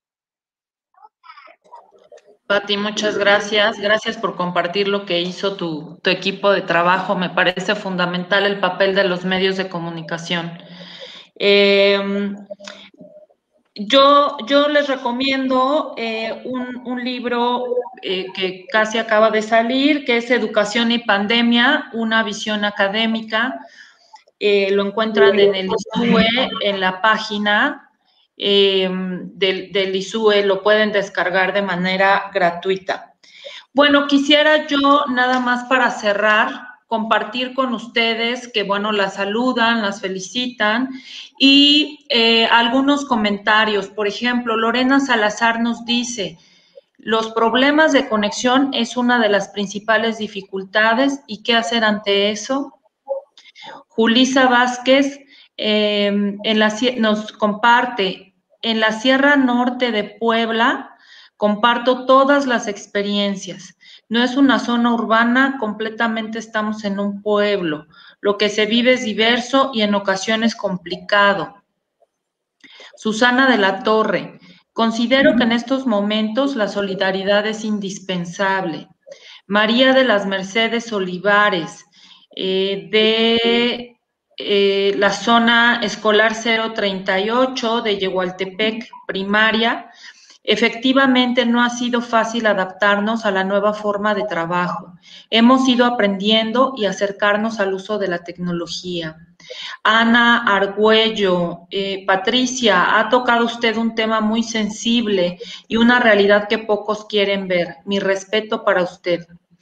Pati, muchas gracias. Gracias por compartir lo que hizo tu, tu equipo de trabajo. Me parece fundamental el papel de los medios de comunicación. Eh, yo, yo les recomiendo eh, un, un libro eh, que casi acaba de salir, que es Educación y Pandemia, una visión académica. Eh, lo encuentran en el ISUE, en la página Eh, del, del ISUE, lo pueden descargar de manera gratuita. Bueno, quisiera yo nada más para cerrar compartir con ustedes que, bueno, las saludan, las felicitan y eh, algunos comentarios. Por ejemplo, Lorena Salazar nos dice, los problemas de conexión es una de las principales dificultades y qué hacer ante eso. Julisa Vázquez eh, en la, nos comparte, en la Sierra Norte de Puebla, comparto todas las experiencias. No es una zona urbana, completamente estamos en un pueblo. Lo que se vive es diverso y en ocasiones complicado. Susana de la Torre, considero que en estos momentos la solidaridad es indispensable. María de las Mercedes Olivares, eh, de eh, la zona escolar cero treinta y ocho de Yehualtepec, primaria. Efectivamente, no ha sido fácil adaptarnos a la nueva forma de trabajo. Hemos ido aprendiendo y acercarnos al uso de la tecnología. Ana Argüello, eh, Patricia, ha tocado usted un tema muy sensible y una realidad que pocos quieren ver. Mi respeto para usted.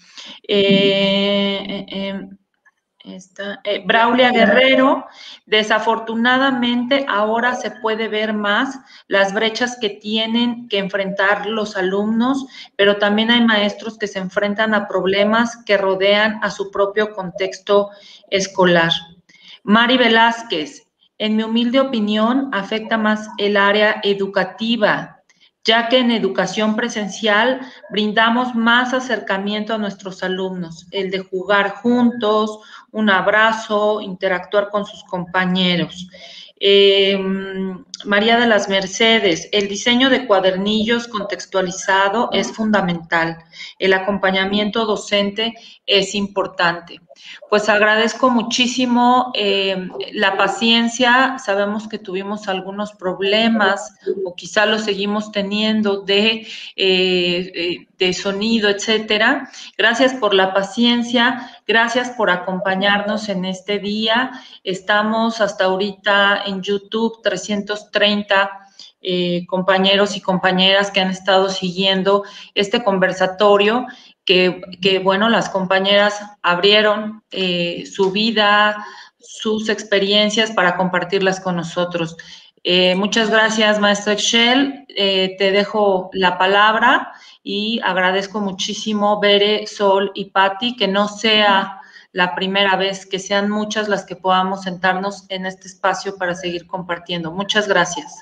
Eh, eh, eh, esta, eh, Braulia Guerrero, desafortunadamente ahora se puede ver más las brechas que tienen que enfrentar los alumnos, pero también hay maestros que se enfrentan a problemas que rodean a su propio contexto escolar. Mari Velázquez, en mi humilde opinión, afecta más el área educativa, ya que en educación presencial brindamos más acercamiento a nuestros alumnos, el de jugar juntos, un abrazo, interactuar con sus compañeros. Eh, María de las Mercedes, el diseño de cuadernillos contextualizado es fundamental. El acompañamiento docente es importante. Pues agradezco muchísimo eh, la paciencia. Sabemos que tuvimos algunos problemas o quizá lo seguimos teniendo de, eh, de sonido, etcétera. Gracias por la paciencia, gracias por acompañarnos en este día. Estamos hasta ahorita en YouTube, trescientos treinta eh, compañeros y compañeras que han estado siguiendo este conversatorio. Que, que, bueno, las compañeras abrieron eh, su vida, sus experiencias para compartirlas con nosotros. Eh, muchas gracias, maestra Excel. Eh, te dejo la palabra y agradezco muchísimo, Bere, Sol y Patti, que no sea la primera vez, que sean muchas las que podamos sentarnos en este espacio para seguir compartiendo. Muchas gracias.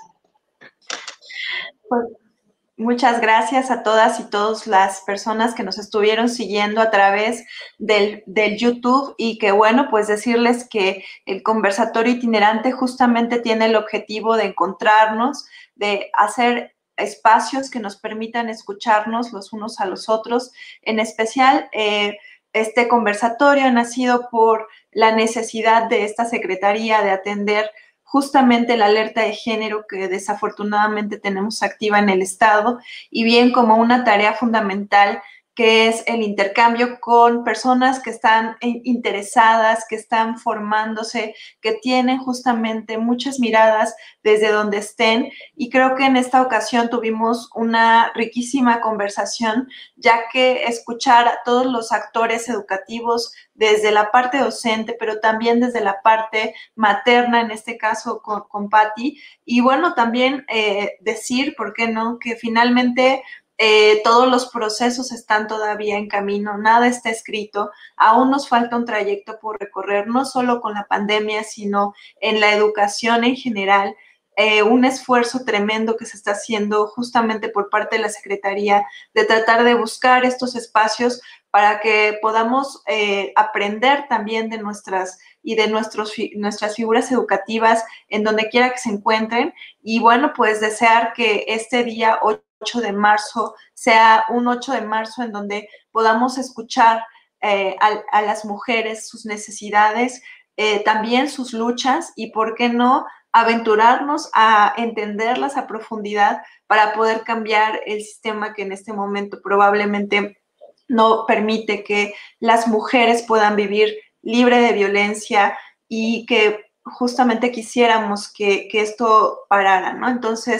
Pues, muchas gracias a todas y todas las personas que nos estuvieron siguiendo a través del, del YouTube y que, bueno, pues decirles que el conversatorio itinerante justamente tiene el objetivo de encontrarnos, de hacer espacios que nos permitan escucharnos los unos a los otros. En especial, eh, este conversatorio ha nacido por la necesidad de esta secretaría de atender justamente la alerta de género que desafortunadamente tenemos activa en el Estado, y bien como una tarea fundamental que es el intercambio con personas que están interesadas, que están formándose, que tienen justamente muchas miradas desde donde estén. Y creo que en esta ocasión tuvimos una riquísima conversación, ya que escuchar a todos los actores educativos desde la parte docente, pero también desde la parte materna, en este caso con, con Patti. Y bueno, también eh, decir, ¿por qué no?, que finalmente Eh, todos los procesos están todavía en camino, nada está escrito, aún nos falta un trayecto por recorrer, no solo con la pandemia, sino en la educación en general, eh, un esfuerzo tremendo que se está haciendo justamente por parte de la Secretaría de tratar de buscar estos espacios para que podamos eh, aprender también de nuestras y de nuestros, nuestras figuras educativas en donde quiera que se encuentren. Y bueno, pues desear que este día ocho de marzo sea un ocho de marzo en donde podamos escuchar eh, a, a las mujeres, sus necesidades, eh, también sus luchas, y por qué no aventurarnos a entenderlas a profundidad para poder cambiar el sistema que en este momento probablemente no permite que las mujeres puedan vivir libre de violencia, y que justamente quisiéramos que, que esto parara, ¿no? Entonces,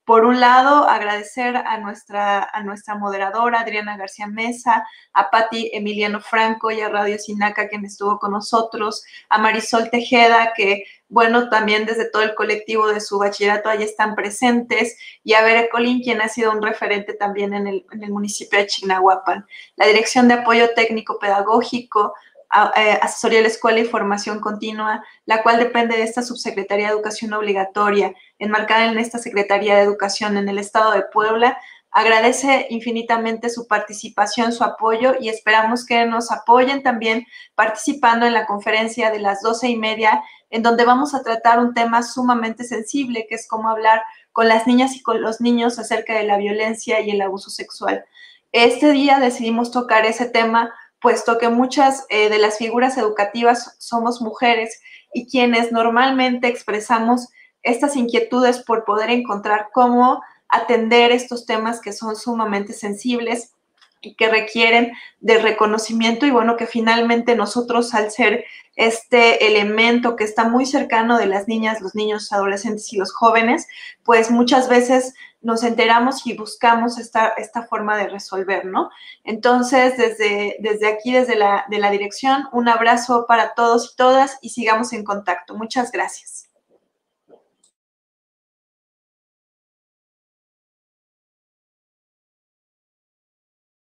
Por un lado, agradecer a nuestra, a nuestra moderadora, Adriana García Mesa, a Patti Emiliano Franco y a Radio Sinaca, quien estuvo con nosotros, a Marisol Tejeda, que, bueno, también desde todo el colectivo de su bachillerato ahí están presentes, y a Bere Colín, quien ha sido un referente también en el, en el municipio de Chignahuapan. La Dirección de Apoyo Técnico Pedagógico, a, eh, Asesoría de la Escuela y Formación Continua, la cual depende de esta Subsecretaría de Educación Obligatoria, enmarcada en esta Secretaría de Educación en el Estado de Puebla, agradece infinitamente su participación, su apoyo, y esperamos que nos apoyen también participando en la conferencia de las doce y media, en donde vamos a tratar un tema sumamente sensible, que es cómo hablar con las niñas y con los niños acerca de la violencia y el abuso sexual. Este día decidimos tocar ese tema, puesto que muchas eh, de las figuras educativas somos mujeres y quienes normalmente expresamos estas inquietudes por poder encontrar cómo atender estos temas que son sumamente sensibles y que requieren de reconocimiento, y bueno, que finalmente nosotros, al ser este elemento que está muy cercano de las niñas, los niños, adolescentes y los jóvenes, pues muchas veces nos enteramos y buscamos esta, esta forma de resolver, ¿no? Entonces, desde, desde aquí, desde la, de la dirección, un abrazo para todos y todas, y sigamos en contacto. Muchas gracias.